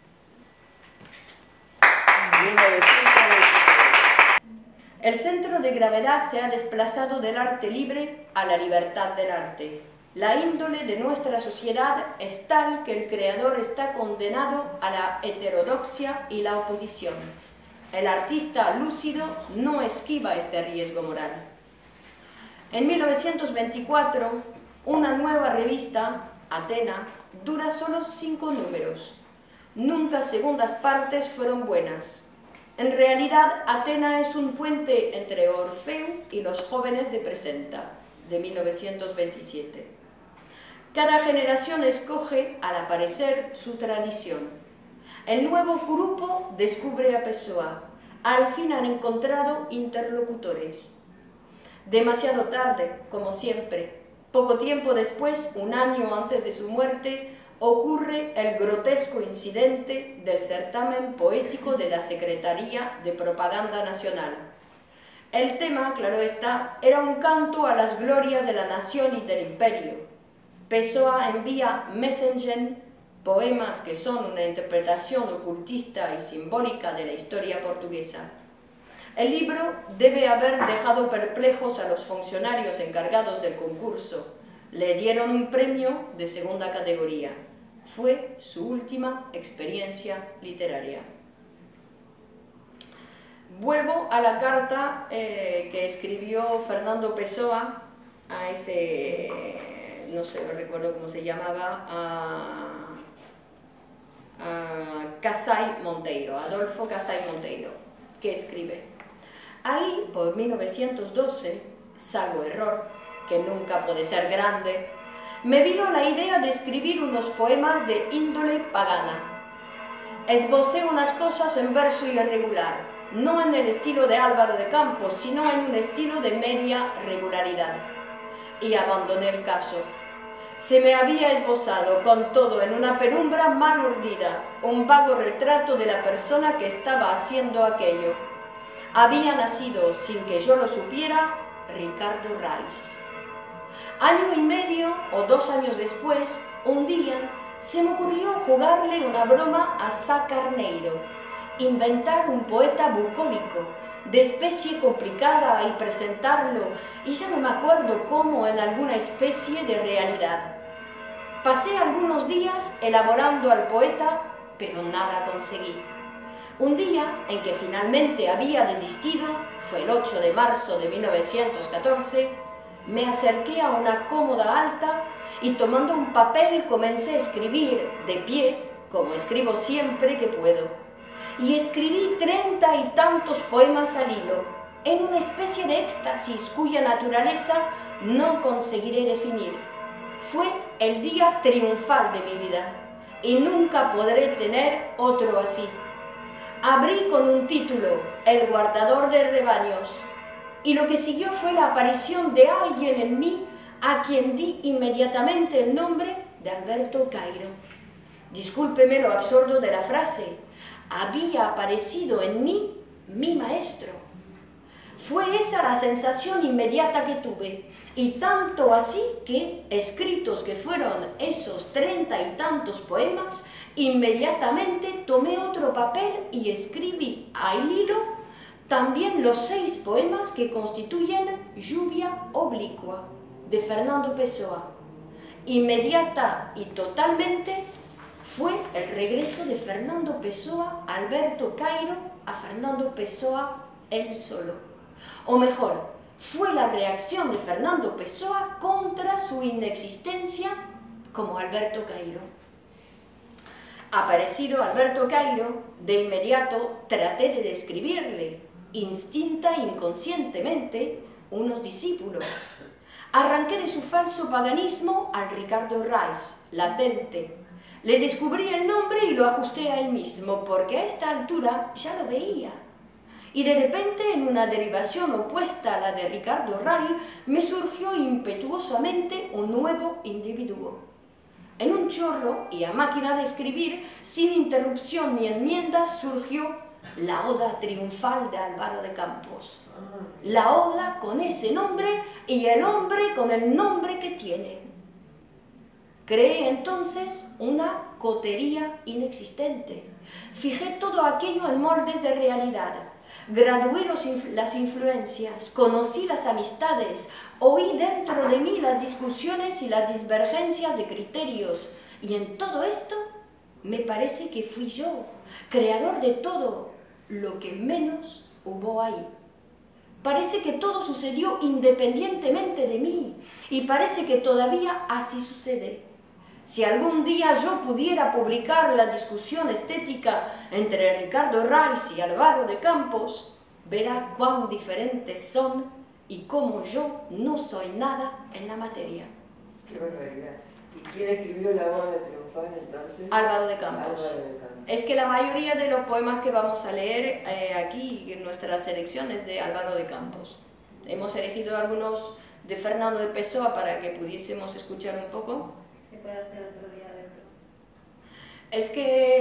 1923. El centro de gravedad se ha desplazado del arte libre a la libertad del arte. La índole de nuestra sociedad es tal que el creador está condenado a la heterodoxia y la oposición. El artista lúcido no esquiva este riesgo moral. En 1924, una nueva revista, Atena, dura solo 5 números. Nunca segundas partes fueron buenas. En realidad, Atena es un puente entre Orfeo y los jóvenes de Presenta, de 1927. Cada generación escoge, al aparecer, su tradición. El nuevo grupo descubre a Pessoa. Al fin han encontrado interlocutores. Demasiado tarde, como siempre. Poco tiempo después, un año antes de su muerte, ocurre el grotesco incidente del certamen poético de la Secretaría de Propaganda Nacional. El tema, claro está, era un canto a las glorias de la nación y del imperio. Pessoa envía Messenger, poemas que son una interpretación ocultista y simbólica de la historia portuguesa. El libro debe haber dejado perplejos a los funcionarios encargados del concurso. Le dieron un premio de segunda categoría. Fue su última experiencia literaria. Vuelvo a la carta que escribió Fernando Pessoa a ese, no sé, no recuerdo cómo se llamaba, a Casai Monteiro, Adolfo Casai Monteiro, que escribe: ahí, por 1912, salvo error, que nunca puede ser grande, me vino la idea de escribir unos poemas de índole pagana. Esbocé unas cosas en verso irregular, no en el estilo de Álvaro de Campos, sino en un estilo de media regularidad. Y abandoné el caso. Se me había esbozado con todo en una penumbra mal urdida, un vago retrato de la persona que estaba haciendo aquello. Había nacido, sin que yo lo supiera, Ricardo Reis. Año y medio o 2 años después, un día, se me ocurrió jugarle una broma a Sá Carneiro, inventar un poeta bucólico, de especie complicada y presentarlo, y ya no me acuerdo cómo, en alguna especie de realidad. Pasé algunos días elaborando al poeta, pero nada conseguí. Un día en que finalmente había desistido, fue el 8 de marzo de 1914, me acerqué a una cómoda alta y tomando un papel comencé a escribir de pie, como escribo siempre que puedo. Y escribí 30 y tantos poemas al hilo, en una especie de éxtasis cuya naturaleza no conseguiré definir. Fue el día triunfal de mi vida y nunca podré tener otro así. Abrí con un título, El guardador de rebaños, y lo que siguió fue la aparición de alguien en mí a quien di inmediatamente el nombre de Alberto Cairo. Discúlpeme lo absurdo de la frase. Había aparecido en mí mi maestro. Fue esa la sensación inmediata que tuve, y tanto así que, escritos que fueron esos 30 y tantos poemas, inmediatamente tomé otro papel y escribí al hilo también los 6 poemas que constituyen Lluvia Oblicua, de Fernando Pessoa. Inmediata y totalmente fue el regreso de Fernando Pessoa a Alberto Cairo, a Fernando Pessoa él solo. O mejor, fue la reacción de Fernando Pessoa contra su inexistencia como Alberto Cairo. Aparecido Alberto Cairo, de inmediato traté de describirle, instinta e inconscientemente, unos discípulos. Arranqué de su falso paganismo al Ricardo Reis, latente. Le descubrí el nombre y lo ajusté a él mismo, porque a esta altura ya lo veía. Y de repente, en una derivación opuesta a la de Ricardo Reis, me surgió impetuosamente un nuevo individuo. En un chorro y a máquina de escribir, sin interrupción ni enmienda, surgió la Oda triunfal de Álvaro de Campos. La Oda con ese nombre y el hombre con el nombre que tiene. Creé entonces una cotería inexistente. Fijé todo aquello en moldes de realidad. Gradué las influencias, conocí las amistades, oí dentro de mí las discusiones y las divergencias de criterios. Y en todo esto me parece que fui yo, creador de todo lo que menos hubo ahí. Parece que todo sucedió independientemente de mí y parece que todavía así sucede. Si algún día yo pudiera publicar la discusión estética entre Ricardo Reis y Álvaro de Campos, verá cuán diferentes son y cómo yo no soy nada en la materia. Qué barbaridad. ¿Y quién escribió la Oda triunfal entonces? Álvaro de Campos. Álvaro de Campos. Es que la mayoría de los poemas que vamos a leer aquí en nuestra selección es de Álvaro de Campos. Hemos elegido algunos de Fernando de Pessoa para que pudiésemos escuchar un poco. Se puede hacer otro día de otro. Es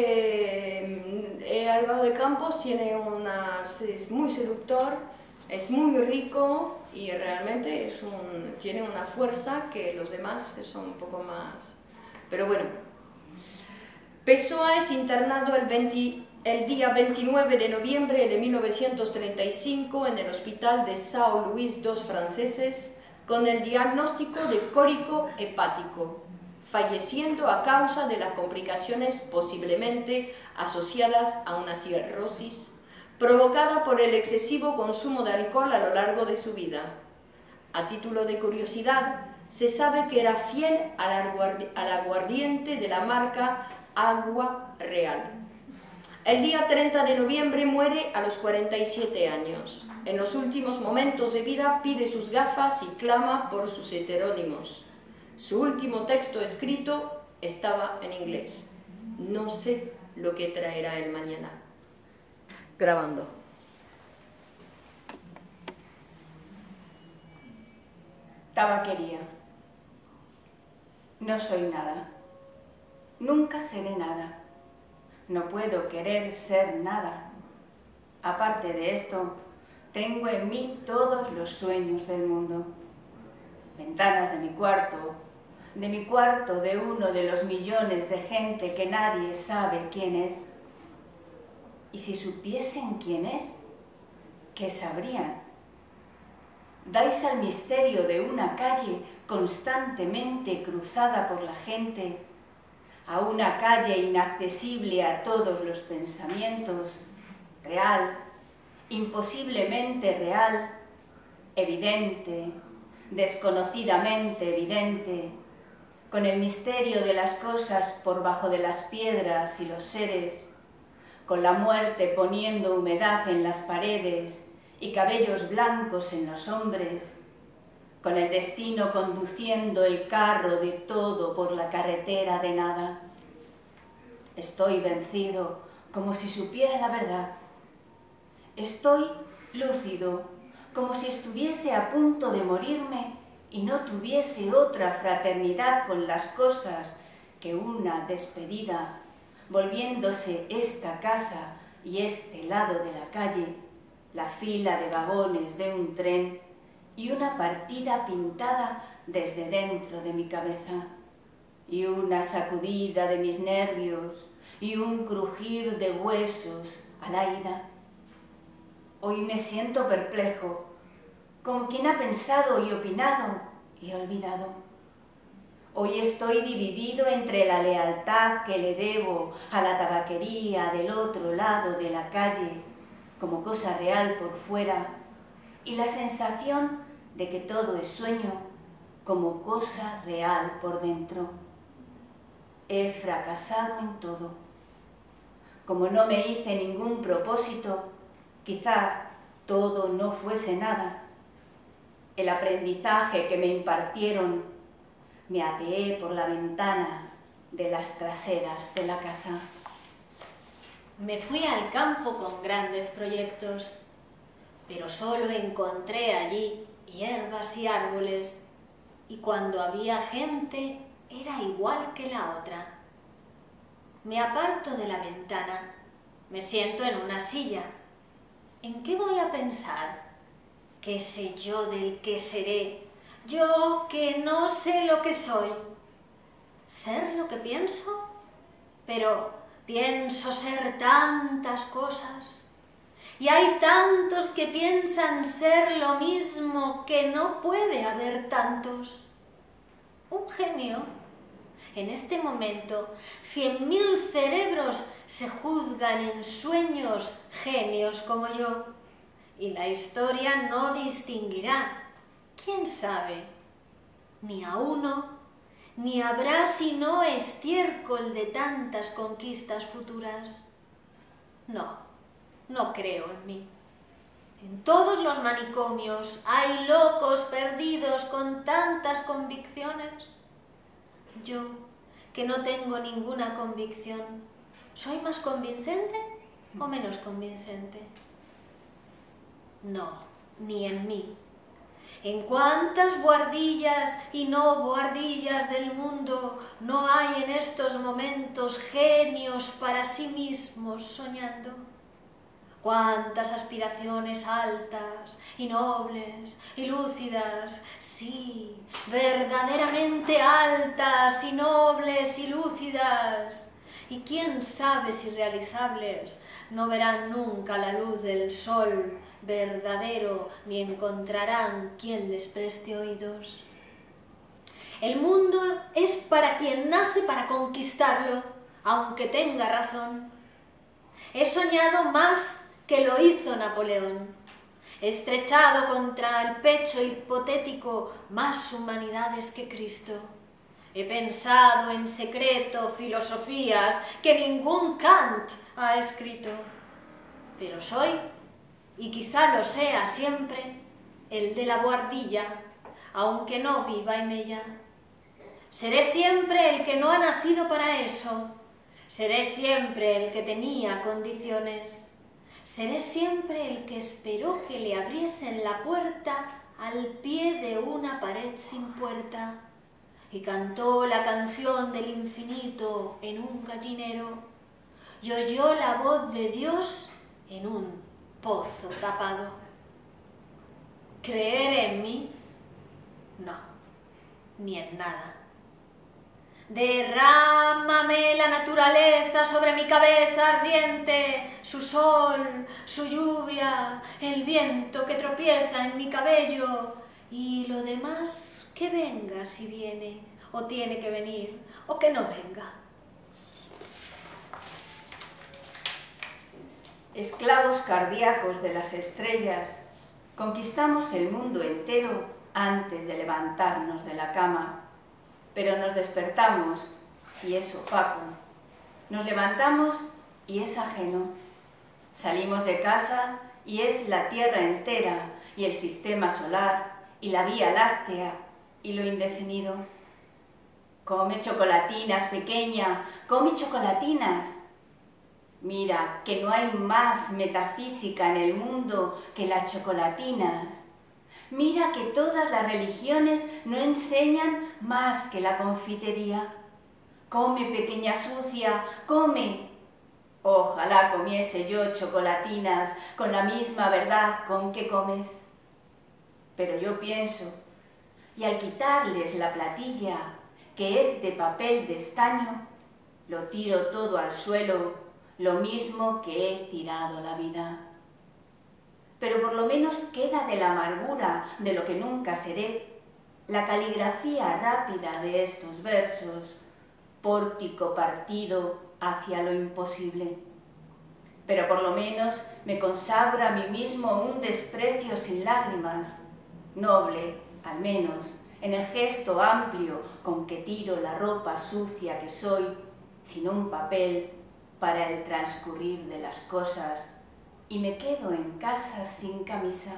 que Álvaro de Campos es muy seductor, es muy rico y realmente tiene una fuerza que los demás son un poco más... Pero bueno, Pessoa es internado el día 29 de noviembre de 1935 en el hospital de São Luís dos Franceses con el diagnóstico de cólico hepático, falleciendo a causa de las complicaciones posiblemente asociadas a una cirrosis provocada por el excesivo consumo de alcohol a lo largo de su vida. A título de curiosidad, se sabe que era fiel al aguardiente de la marca Agua Real. El día 30 de noviembre muere a los 47 años. En los últimos momentos de vida pide sus gafas y clama por sus heterónimos. Su último texto escrito estaba en inglés. No sé lo que traerá el mañana. Grabando. Tabaquería. No soy nada. Nunca seré nada. No puedo querer ser nada. Aparte de esto, tengo en mí todos los sueños del mundo. Ventanas de mi cuarto de uno de los millones de gente que nadie sabe quién es. Y si supiesen quién es, ¿qué sabrían? Dais al misterio de una calle constantemente cruzada por la gente, a una calle inaccesible a todos los pensamientos, real, imposiblemente real, evidente, desconocidamente evidente, con el misterio de las cosas por bajo de las piedras y los seres, con la muerte poniendo humedad en las paredes y cabellos blancos en los hombres, con el destino conduciendo el carro de todo por la carretera de nada. Estoy vencido como si supiera la verdad. Estoy lúcido, como si estuviese a punto de morirme y no tuviese otra fraternidad con las cosas que una despedida, volviéndose esta casa y este lado de la calle, la fila de vagones de un tren y una partida pintada desde dentro de mi cabeza, y una sacudida de mis nervios y un crujir de huesos a la ida. Hoy me siento perplejo, como quien ha pensado y opinado y olvidado. Hoy estoy dividido entre la lealtad que le debo a la tabaquería del otro lado de la calle, como cosa real por fuera, y la sensación de que todo es sueño, como cosa real por dentro. He fracasado en todo. Como no me hice ningún propósito, quizá todo no fuese nada. El aprendizaje que me impartieron, me apeé por la ventana de las traseras de la casa. Me fui al campo con grandes proyectos, pero solo encontré allí hierbas y árboles, y cuando había gente era igual que la otra. Me aparto de la ventana, me siento en una silla. ¿En qué voy a pensar? ¿Qué sé yo del que seré? Yo que no sé lo que soy. ¿Ser lo que pienso? Pero pienso ser tantas cosas. Y hay tantos que piensan ser lo mismo que no puede haber tantos. Un genio. En este momento, 100.000 cerebros se juzgan en sueños genios como yo. Y la historia no distinguirá. ¿Quién sabe? Ni a uno, ni habrá sino estiércol de tantas conquistas futuras. No, no creo en mí. En todos los manicomios hay locos perdidos con tantas convicciones. Yo, que no tengo ninguna convicción, ¿soy más convincente o menos convincente? No, ni en mí. En cuántas buhardillas y no buhardillas del mundo no hay en estos momentos genios para sí mismos soñando. Cuántas aspiraciones altas y nobles y lúcidas, sí, verdaderamente altas y nobles y lúcidas. Y quién sabe si realizables no verán nunca la luz del sol verdadero ni encontrarán quien les preste oídos. El mundo es para quien nace para conquistarlo, aunque tenga razón. He soñado más que lo hizo Napoleón. He estrechado contra el pecho hipotético más humanidades que Cristo. He pensado en secreto filosofías que ningún Kant ha escrito. Pero soy, y quizá lo sea siempre, el de la buhardilla, aunque no viva en ella. Seré siempre el que no ha nacido para eso. Seré siempre el que tenía condiciones. Seré siempre el que esperó que le abriesen la puerta al pie de una pared sin puerta y cantó la canción del infinito en un gallinero y oyó la voz de Dios en un pozo tapado. ¿Creer en mí? No, ni en nada. Derrámame la naturaleza sobre mi cabeza ardiente, su sol, su lluvia, el viento que tropieza en mi cabello y lo demás que venga si viene, o tiene que venir, o que no venga. Esclavos cardíacos de las estrellas, conquistamos el mundo entero antes de levantarnos de la cama. Pero nos despertamos y es opaco. Nos levantamos y es ajeno. Salimos de casa y es la Tierra entera y el sistema solar y la Vía Láctea y lo indefinido. Come chocolatinas, pequeña, come chocolatinas. Mira que no hay más metafísica en el mundo que las chocolatinas. Mira que todas las religiones no enseñan más que la confitería. Come, pequeña sucia, come. Ojalá comiese yo chocolatinas con la misma verdad con que comes. Pero yo pienso, y al quitarles la platilla, que es de papel de estaño, lo tiro todo al suelo, lo mismo que he tirado la vida. Pero por lo menos queda de la amargura de lo que nunca seré, la caligrafía rápida de estos versos, pórtico partido hacia lo imposible. Pero por lo menos me consagro a mí mismo un desprecio sin lágrimas, noble, al menos, en el gesto amplio con que tiro la ropa sucia que soy, sin un papel para el transcurrir de las cosas, y me quedo en casa sin camisa.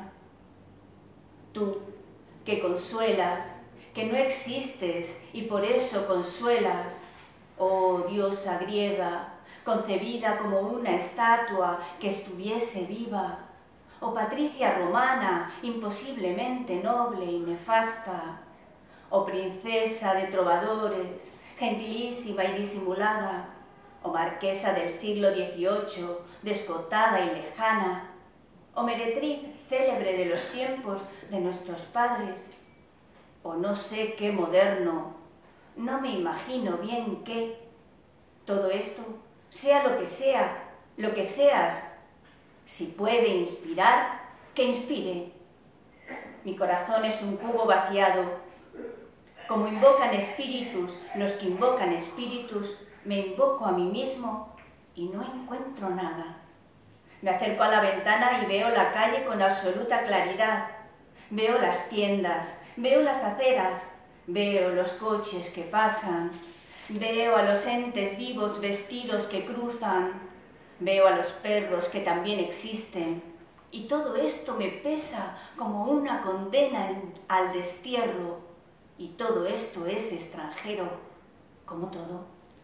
Tú, que consuelas, que no existes y por eso consuelas, oh diosa griega, concebida como una estatua que estuviese viva, o patricia romana, imposiblemente noble y nefasta, o princesa de trovadores, gentilísima y disimulada, o marquesa del siglo XVIII, descotada y lejana, o meretriz célebre de los tiempos de nuestros padres, o no sé qué moderno, no me imagino bien qué. Todo esto, sea lo que seas, si puede inspirar, que inspire. Mi corazón es un cubo vaciado. Como invocan espíritus los que invocan espíritus, me invoco a mí mismo y no encuentro nada. Me acerco a la ventana y veo la calle con absoluta claridad. Veo las tiendas, veo las aceras, veo los coches que pasan, veo a los entes vivos vestidos que cruzan, veo a los perros que también existen, y todo esto me pesa como una condena al destierro, y todo esto es extranjero, como todo.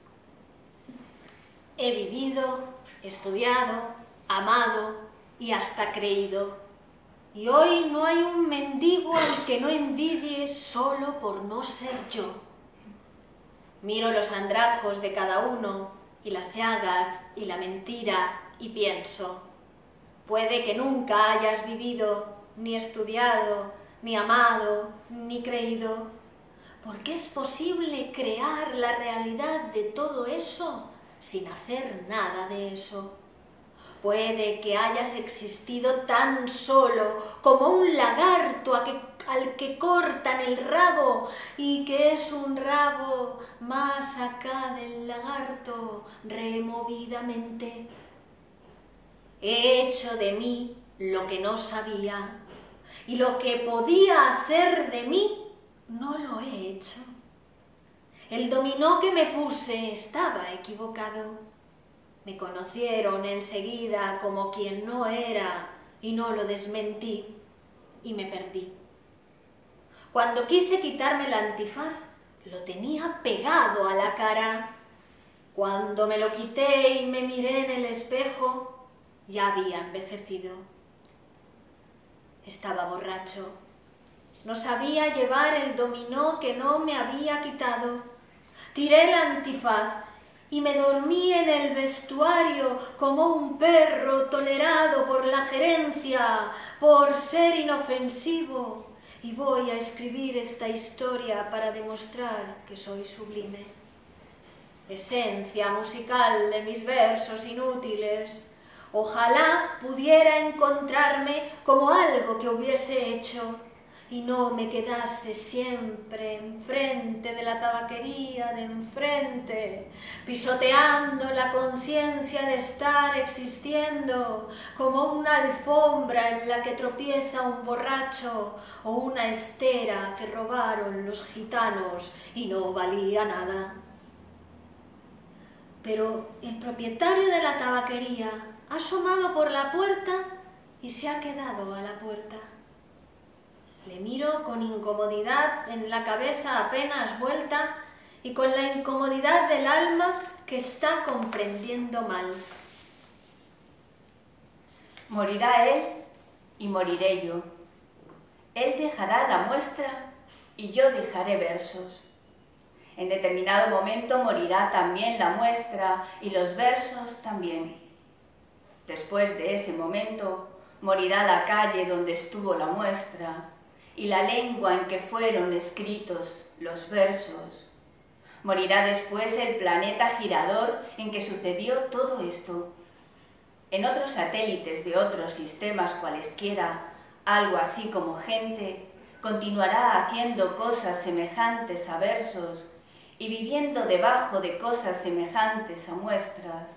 He vivido, estudiado, amado y hasta creído. Y hoy no hay un mendigo al que no envidie solo por no ser yo. Miro los andrajos de cada uno y las llagas y la mentira y pienso, puede que nunca hayas vivido, ni estudiado, ni amado, ni creído, porque es posible crear la realidad de todo eso sin hacer nada de eso. Puede que hayas existido tan solo como un lagarto al que cortan el rabo y que es un rabo más acá del lagarto removidamente. He hecho de mí lo que no sabía y lo que podía hacer de mí no lo he hecho. El dominó que me puse estaba equivocado. Me conocieron enseguida como quien no era y no lo desmentí y me perdí. Cuando quise quitarme el antifaz, lo tenía pegado a la cara. Cuando me lo quité y me miré en el espejo, ya había envejecido. Estaba borracho. No sabía llevar el dominó que no me había quitado. Tiré el antifaz y me dormí en el vestuario como un perro tolerado por la gerencia por ser inofensivo, y voy a escribir esta historia para demostrar que soy sublime. Esencia musical de mis versos inútiles, ojalá pudiera encontrarme como algo que hubiese hecho y no me quedase siempre enfrente de la tabaquería de enfrente, pisoteando la conciencia de estar existiendo como una alfombra en la que tropieza un borracho o una estera que robaron los gitanos y no valía nada. Pero el propietario de la tabaquería ha asomado por la puerta y se ha quedado a la puerta. Le miro con incomodidad en la cabeza apenas vuelta y con la incomodidad del alma que está comprendiendo mal. Morirá él y moriré yo. Él dejará la muestra y yo dejaré versos. En determinado momento morirá también la muestra y los versos también. Después de ese momento morirá la calle donde estuvo la muestra y la lengua en que fueron escritos los versos. Morirá después el planeta girador en que sucedió todo esto. En otros satélites de otros sistemas cualesquiera, algo así como gente, continuará haciendo cosas semejantes a versos y viviendo debajo de cosas semejantes a muestras.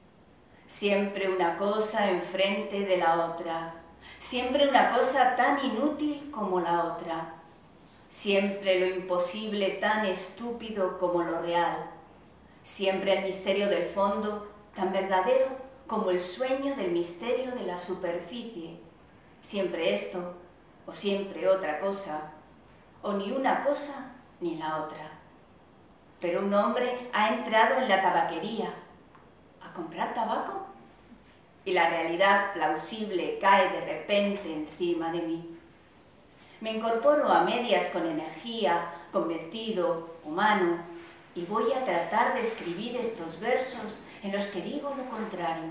Siempre una cosa enfrente de la otra, siempre una cosa tan inútil como la otra, siempre lo imposible tan estúpido como lo real, siempre el misterio del fondo tan verdadero como el sueño del misterio de la superficie, siempre esto o siempre otra cosa, o ni una cosa ni la otra. Pero un hombre ha entrado en la tabaquería a comprar tabaco y la realidad plausible cae de repente encima de mí. Me incorporo a medias con energía, convencido, humano, y voy a tratar de escribir estos versos en los que digo lo contrario.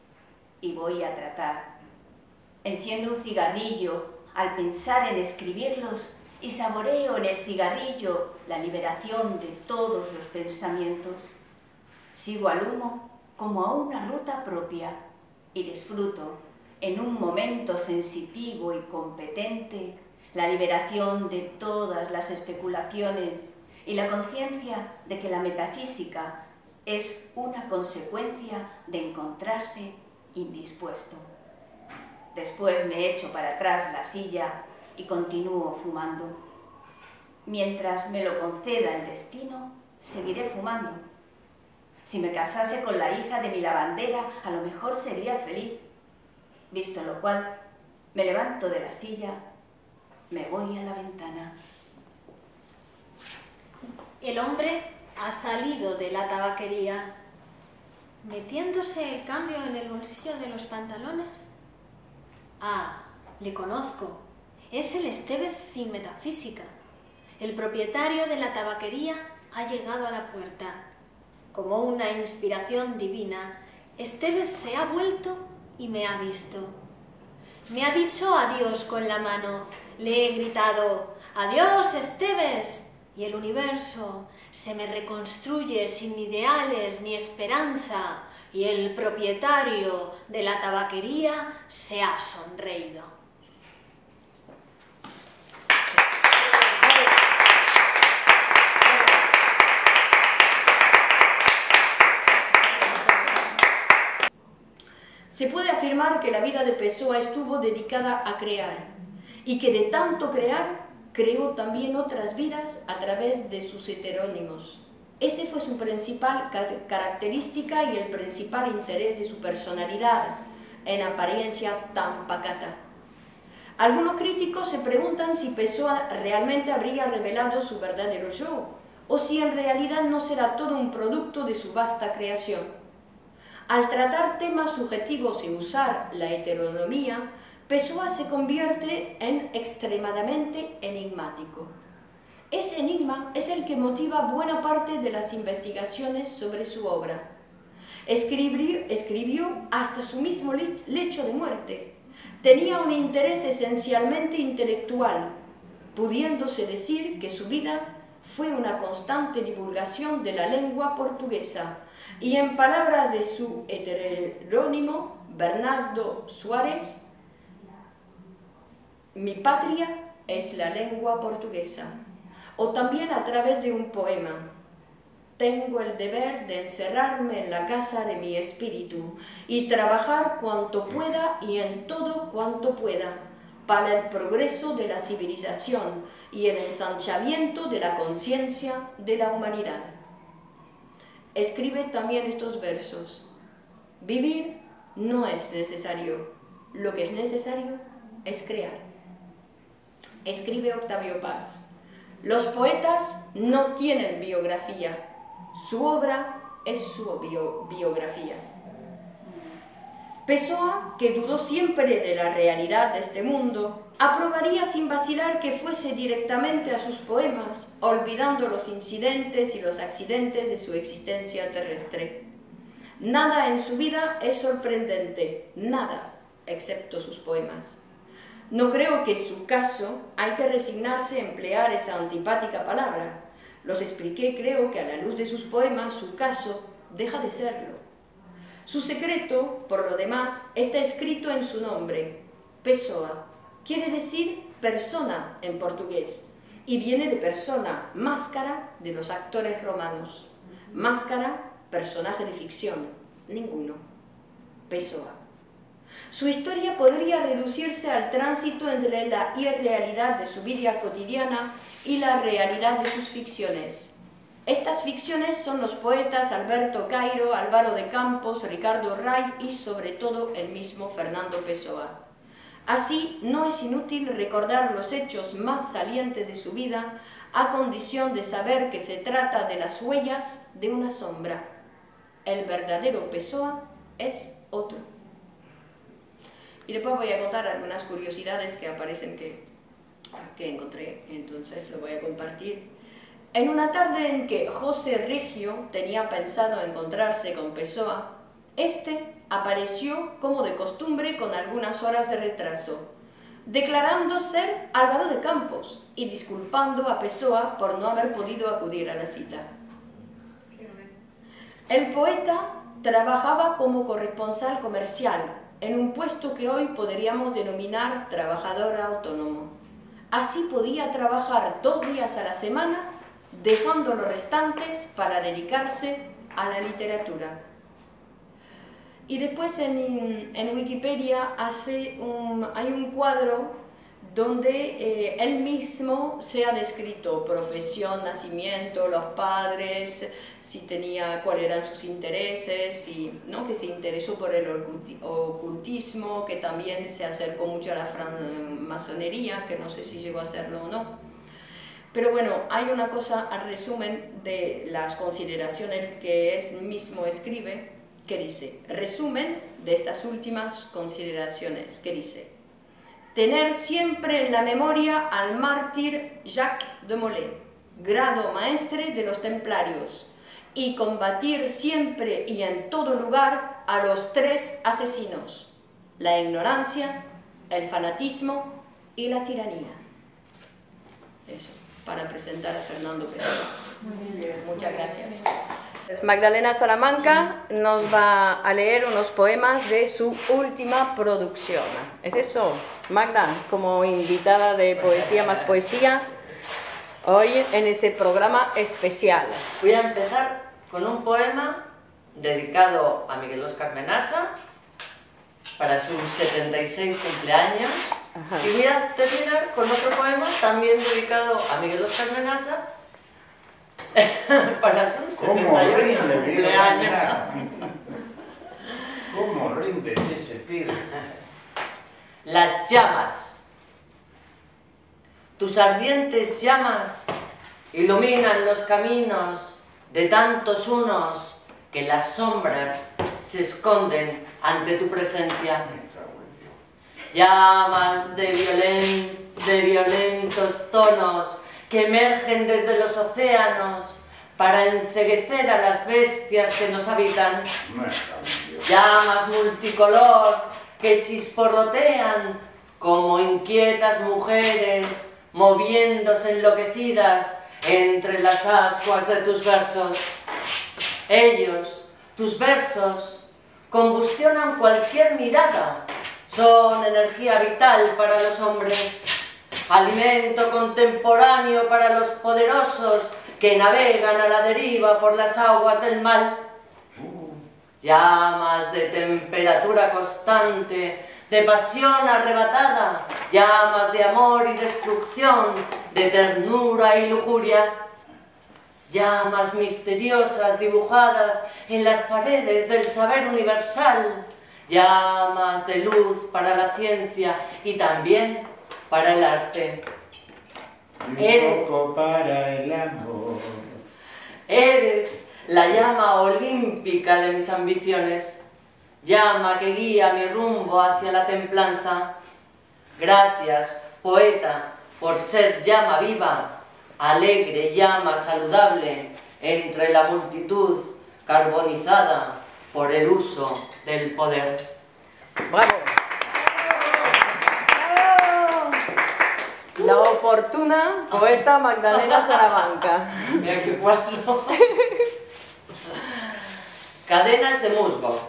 Y voy a tratar. Enciendo un cigarrillo al pensar en escribirlos y saboreo en el cigarrillo la liberación de todos los pensamientos. Sigo al humo como a una ruta propia y disfruto, en un momento sensitivo y competente, la liberación de todas las especulaciones y la conciencia de que la metafísica es una consecuencia de encontrarse indispuesto. Después me echo para atrás la silla y continúo fumando. Mientras me lo conceda el destino, seguiré fumando. Si me casase con la hija de mi lavandera, a lo mejor sería feliz. Visto lo cual, me levanto de la silla, me voy a la ventana. El hombre ha salido de la tabaquería, metiéndose el cambio en el bolsillo de los pantalones. Ah, le conozco. Es el Esteves sin metafísica. El propietario de la tabaquería ha llegado a la puerta. Como una inspiración divina, Esteves se ha vuelto y me ha visto. Me ha dicho adiós con la mano. Le he gritado, «¡Adiós, Esteves!» Y el universo se me reconstruye sin ideales ni esperanza, y el propietario de la tabaquería se ha sonreído. Se puede afirmar que la vida de Pessoa estuvo dedicada a crear, y que de tanto crear, creó también otras vidas a través de sus heterónimos. Ese fue su principal característica y el principal interés de su personalidad, en apariencia tan pacata. Algunos críticos se preguntan si Pessoa realmente habría revelado su verdadero yo, o si en realidad no será todo un producto de su vasta creación. Al tratar temas subjetivos y usar la heteronomía, Pessoa se convierte en extremadamente enigmático. Ese enigma es el que motiva buena parte de las investigaciones sobre su obra. Escribió hasta su mismo lecho de muerte. Tenía un interés esencialmente intelectual, pudiéndose decir que su vida fue una constante divulgación de la lengua portuguesa, y en palabras de su heterónimo Bernardo Soares, «Mi patria es la lengua portuguesa», o también a través de un poema. «Tengo el deber de encerrarme en la casa de mi espíritu y trabajar cuanto pueda y en todo cuanto pueda para el progreso de la civilización y el ensanchamiento de la conciencia de la humanidad». Escribe también estos versos: «Vivir no es necesario, lo que es necesario es crear». Escribe Octavio Paz: «Los poetas no tienen biografía, su obra es su biografía». Pessoa, que dudó siempre de la realidad de este mundo, aprobaría sin vacilar que fuese directamente a sus poemas, olvidando los incidentes y los accidentes de su existencia terrestre. Nada en su vida es sorprendente, nada, excepto sus poemas. No creo que en su caso hay que resignarse a emplear esa antipática palabra. Los expliqué, creo que a la luz de sus poemas, su caso deja de serlo. Su secreto, por lo demás, está escrito en su nombre, Pessoa. Quiere decir persona en portugués y viene de persona, máscara de los actores romanos. Máscara, personaje de ficción, ninguno. Pessoa. Su historia podría reducirse al tránsito entre la irrealidad de su vida cotidiana y la realidad de sus ficciones. Estas ficciones son los poetas Alberto Cairo, Álvaro de Campos, Ricardo Ray y sobre todo el mismo Fernando Pessoa. Así, no es inútil recordar los hechos más salientes de su vida a condición de saber que se trata de las huellas de una sombra. El verdadero Pessoa es otro. Y después voy a contar algunas curiosidades que aparecen que encontré, entonces lo voy a compartir. En una tarde en que José Regio tenía pensado encontrarse con Pessoa, este apareció como de costumbre con algunas horas de retraso, declarando ser Álvaro de Campos y disculpando a Pessoa por no haber podido acudir a la cita. El poeta trabajaba como corresponsal comercial en un puesto que hoy podríamos denominar trabajador autónomo. Así podía trabajar 2 días a la semana, dejando los restantes para dedicarse a la literatura. Y después en Wikipedia hay un cuadro donde él mismo se ha descrito profesión, nacimiento, los padres, cuáles eran sus intereses, y, ¿no? que se interesó por el ocultismo, que también se acercó mucho a la francmasonería, que no sé si llegó a hacerlo o no. Pero bueno, hay una cosa al resumen de las consideraciones que él mismo escribe, que dice, resumen de estas últimas consideraciones, que dice, tener siempre en la memoria al mártir Jacques de Molay, grado maestre de los templarios, y combatir siempre y en todo lugar a los 3 asesinos, la ignorancia, el fanatismo y la tiranía. Eso, para presentar a Fernando Pessoa. Muchas gracias. Magdalena Salamanca nos va a leer unos poemas de su última producción. ¿Es eso, Magda? Como invitada de Poesía más Poesía, hoy en ese programa especial. Voy a empezar con un poema dedicado a Miguel Óscar Menasa para sus 76 cumpleaños. Ajá. Y voy a terminar con otro poema también dedicado a Miguel Óscar Menasa para sus 78 cumpleaños. ¿Cómo rindes ese pibe? Las llamas. Tus ardientes llamas iluminan los caminos de tantos unos que las sombras se esconden ante tu presencia. Llamas de violentos tonos que emergen desde los océanos para enceguecer a las bestias que nos habitan. Llamas multicolor que chisporrotean como inquietas mujeres moviéndose enloquecidas entre las ascuas de tus versos. Ellos, tus versos, combustionan cualquier mirada, son energía vital para los hombres, alimento contemporáneo para los poderosos que navegan a la deriva por las aguas del mal. Llamas de temperatura constante, de pasión arrebatada, llamas de amor y destrucción, de ternura y lujuria. Llamas misteriosas dibujadas en las paredes del saber universal, llamas de luz para la ciencia y también para el arte. Un poco para el amor. Eres la llama olímpica de mis ambiciones, llama que guía mi rumbo hacia la templanza. Gracias, poeta, por ser llama viva, alegre llama saludable entre la multitud carbonizada por el uso del poder. ¡Bravo! La oportuna poeta Magdalena Salamanca. Mira qué cuadro. Cadenas de musgo.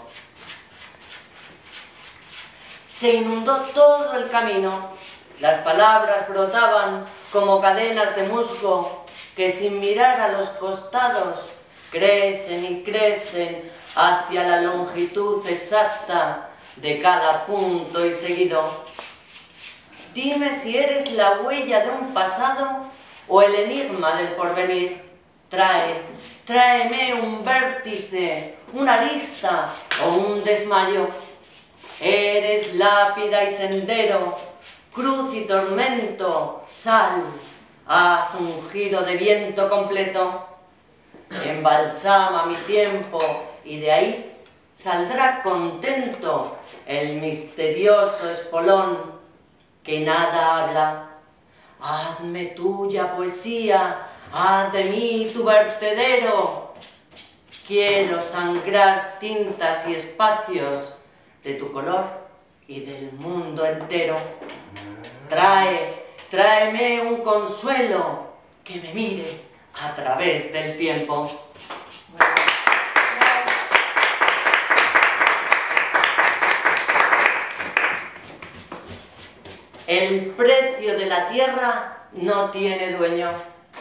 Se inundó todo el camino. Las palabras brotaban como cadenas de musgo que sin mirar a los costados crecen y crecen hacia la longitud exacta de cada punto y seguido. Dime si eres la huella de un pasado o el enigma del porvenir. Tráeme un vértice, una arista o un desmayo. Eres lápida y sendero, cruz y tormento, sal, haz un giro de viento completo. Embalsama mi tiempo y de ahí saldrá contento el misterioso espolón que nada habla. Hazme tuya poesía, haz de mí tu vertedero. Quiero sangrar tintas y espacios de tu color y del mundo entero. Tráeme un consuelo que me mire a través del tiempo. El precio de la tierra no tiene dueño.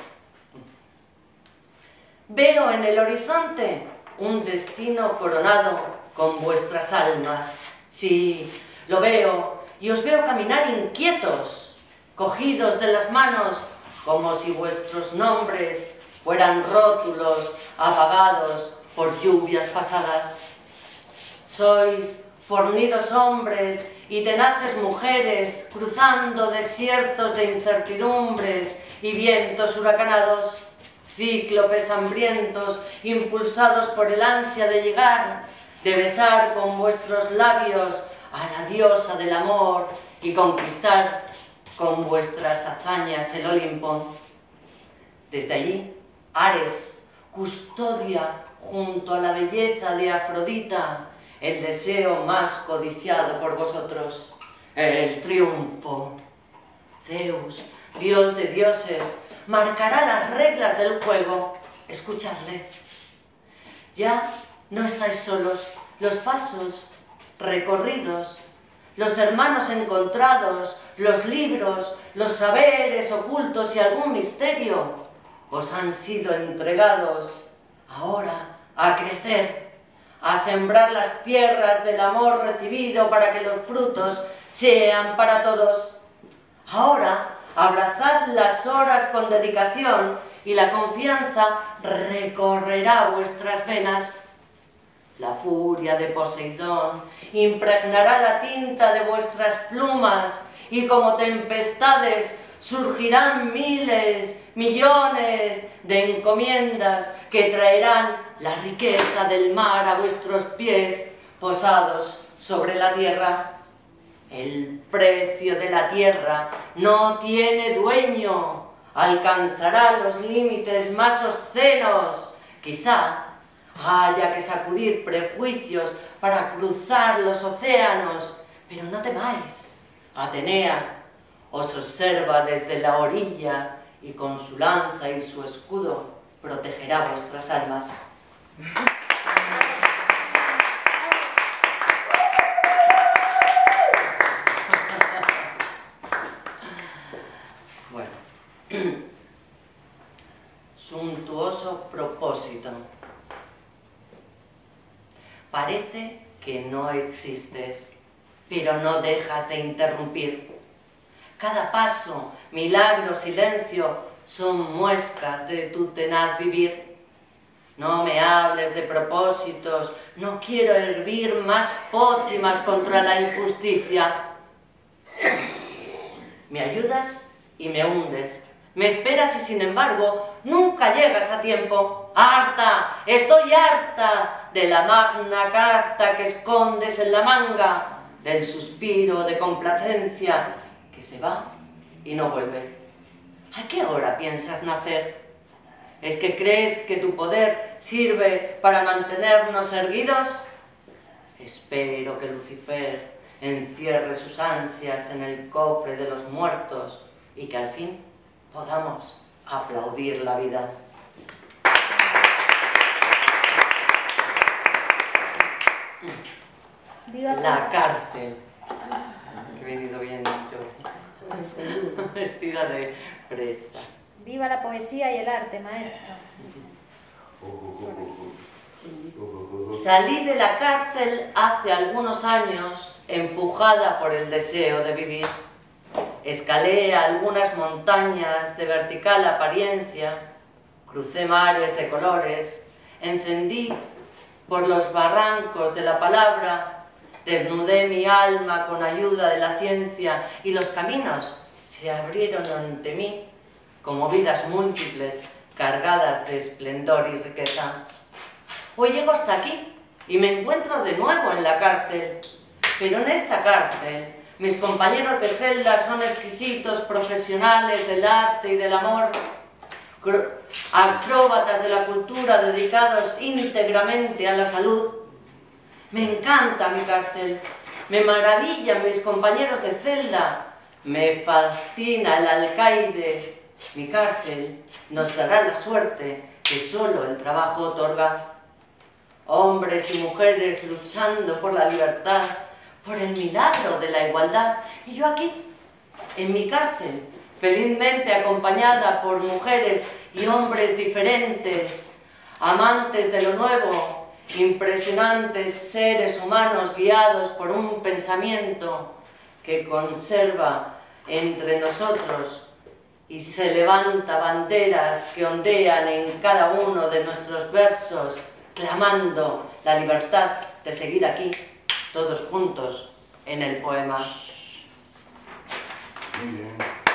Veo en el horizonte un destino coronado con vuestras almas. Sí, lo veo, y os veo caminar inquietos, cogidos de las manos, como si vuestros nombres fueran rótulos apagados por lluvias pasadas. Sois fornidos hombres y tenaces mujeres, cruzando desiertos de incertidumbres y vientos huracanados, cíclopes hambrientos, impulsados por el ansia de llegar, de besar con vuestros labios a la diosa del amor y conquistar con vuestras hazañas el Olimpo. Desde allí, Ares custodia junto a la belleza de Afrodita el deseo más codiciado por vosotros, el triunfo. Zeus, dios de dioses, marcará las reglas del juego. Escuchadle. Ya no estáis solos, los pasos recorridos, los hermanos encontrados, los libros, los saberes ocultos y algún misterio os han sido entregados ahora a crecer, a sembrar las tierras del amor recibido para que los frutos sean para todos. Ahora abrazad las horas con dedicación y la confianza recorrerá vuestras venas. La furia de Poseidón impregnará la tinta de vuestras plumas y como tempestades surgirán miles, millones de encomiendas que traerán la riqueza del mar a vuestros pies posados sobre la tierra. El precio de la tierra no tiene dueño, alcanzará los límites más obscenos. Quizá haya que sacudir prejuicios para cruzar los océanos, pero no temáis. Atenea os observa desde la orilla y con su lanza y su escudo protegerá vuestras almas. Bueno, suntuoso propósito. Parece que no existes, pero no dejas de interrumpir. Cada paso, milagro, silencio, son muescas de tu tenaz vivir. No me hables de propósitos, no quiero hervir más pócimas contra la injusticia. Me ayudas y me hundes, Me esperas y sin embargo nunca llegas a tiempo. ¡Harta! ¡Estoy harta! De la magna carta que escondes en la manga, del suspiro de complacencia que se va y no vuelve. ¿A qué hora piensas nacer? ¿Es que crees que tu poder sirve para mantenernos erguidos? Espero que Lucifer encierre sus ansias en el cofre de los muertos y que al fin podamos aplaudir la vida. La cárcel. He venido bien yo, vestida de presa. Viva la poesía y el arte, maestro. Salí de la cárcel hace algunos años, empujada por el deseo de vivir. Escalé algunas montañas de vertical apariencia, crucé mares de colores, encendí por los barrancos de la palabra, desnudé mi alma con ayuda de la ciencia y los caminos se abrieron ante mí como vidas múltiples cargadas de esplendor y riqueza. Hoy llego hasta aquí y me encuentro de nuevo en la cárcel, pero en esta cárcel mis compañeros de celda son exquisitos profesionales del arte y del amor, acróbatas de la cultura dedicados íntegramente a la salud. Me encanta mi cárcel, me maravillan mis compañeros de celda, me fascina el alcaide. Mi cárcel nos dará la suerte que solo el trabajo otorga. Hombres y mujeres luchando por la libertad, por el milagro de la igualdad. Y yo aquí, en mi cárcel, felizmente acompañada por mujeres y hombres diferentes, amantes de lo nuevo, impresionantes seres humanos guiados por un pensamiento que conserva entre nosotros y se levanta banderas que ondean en cada uno de nuestros versos, clamando la libertad de seguir aquí, todos juntos, en el poema. Muy bien.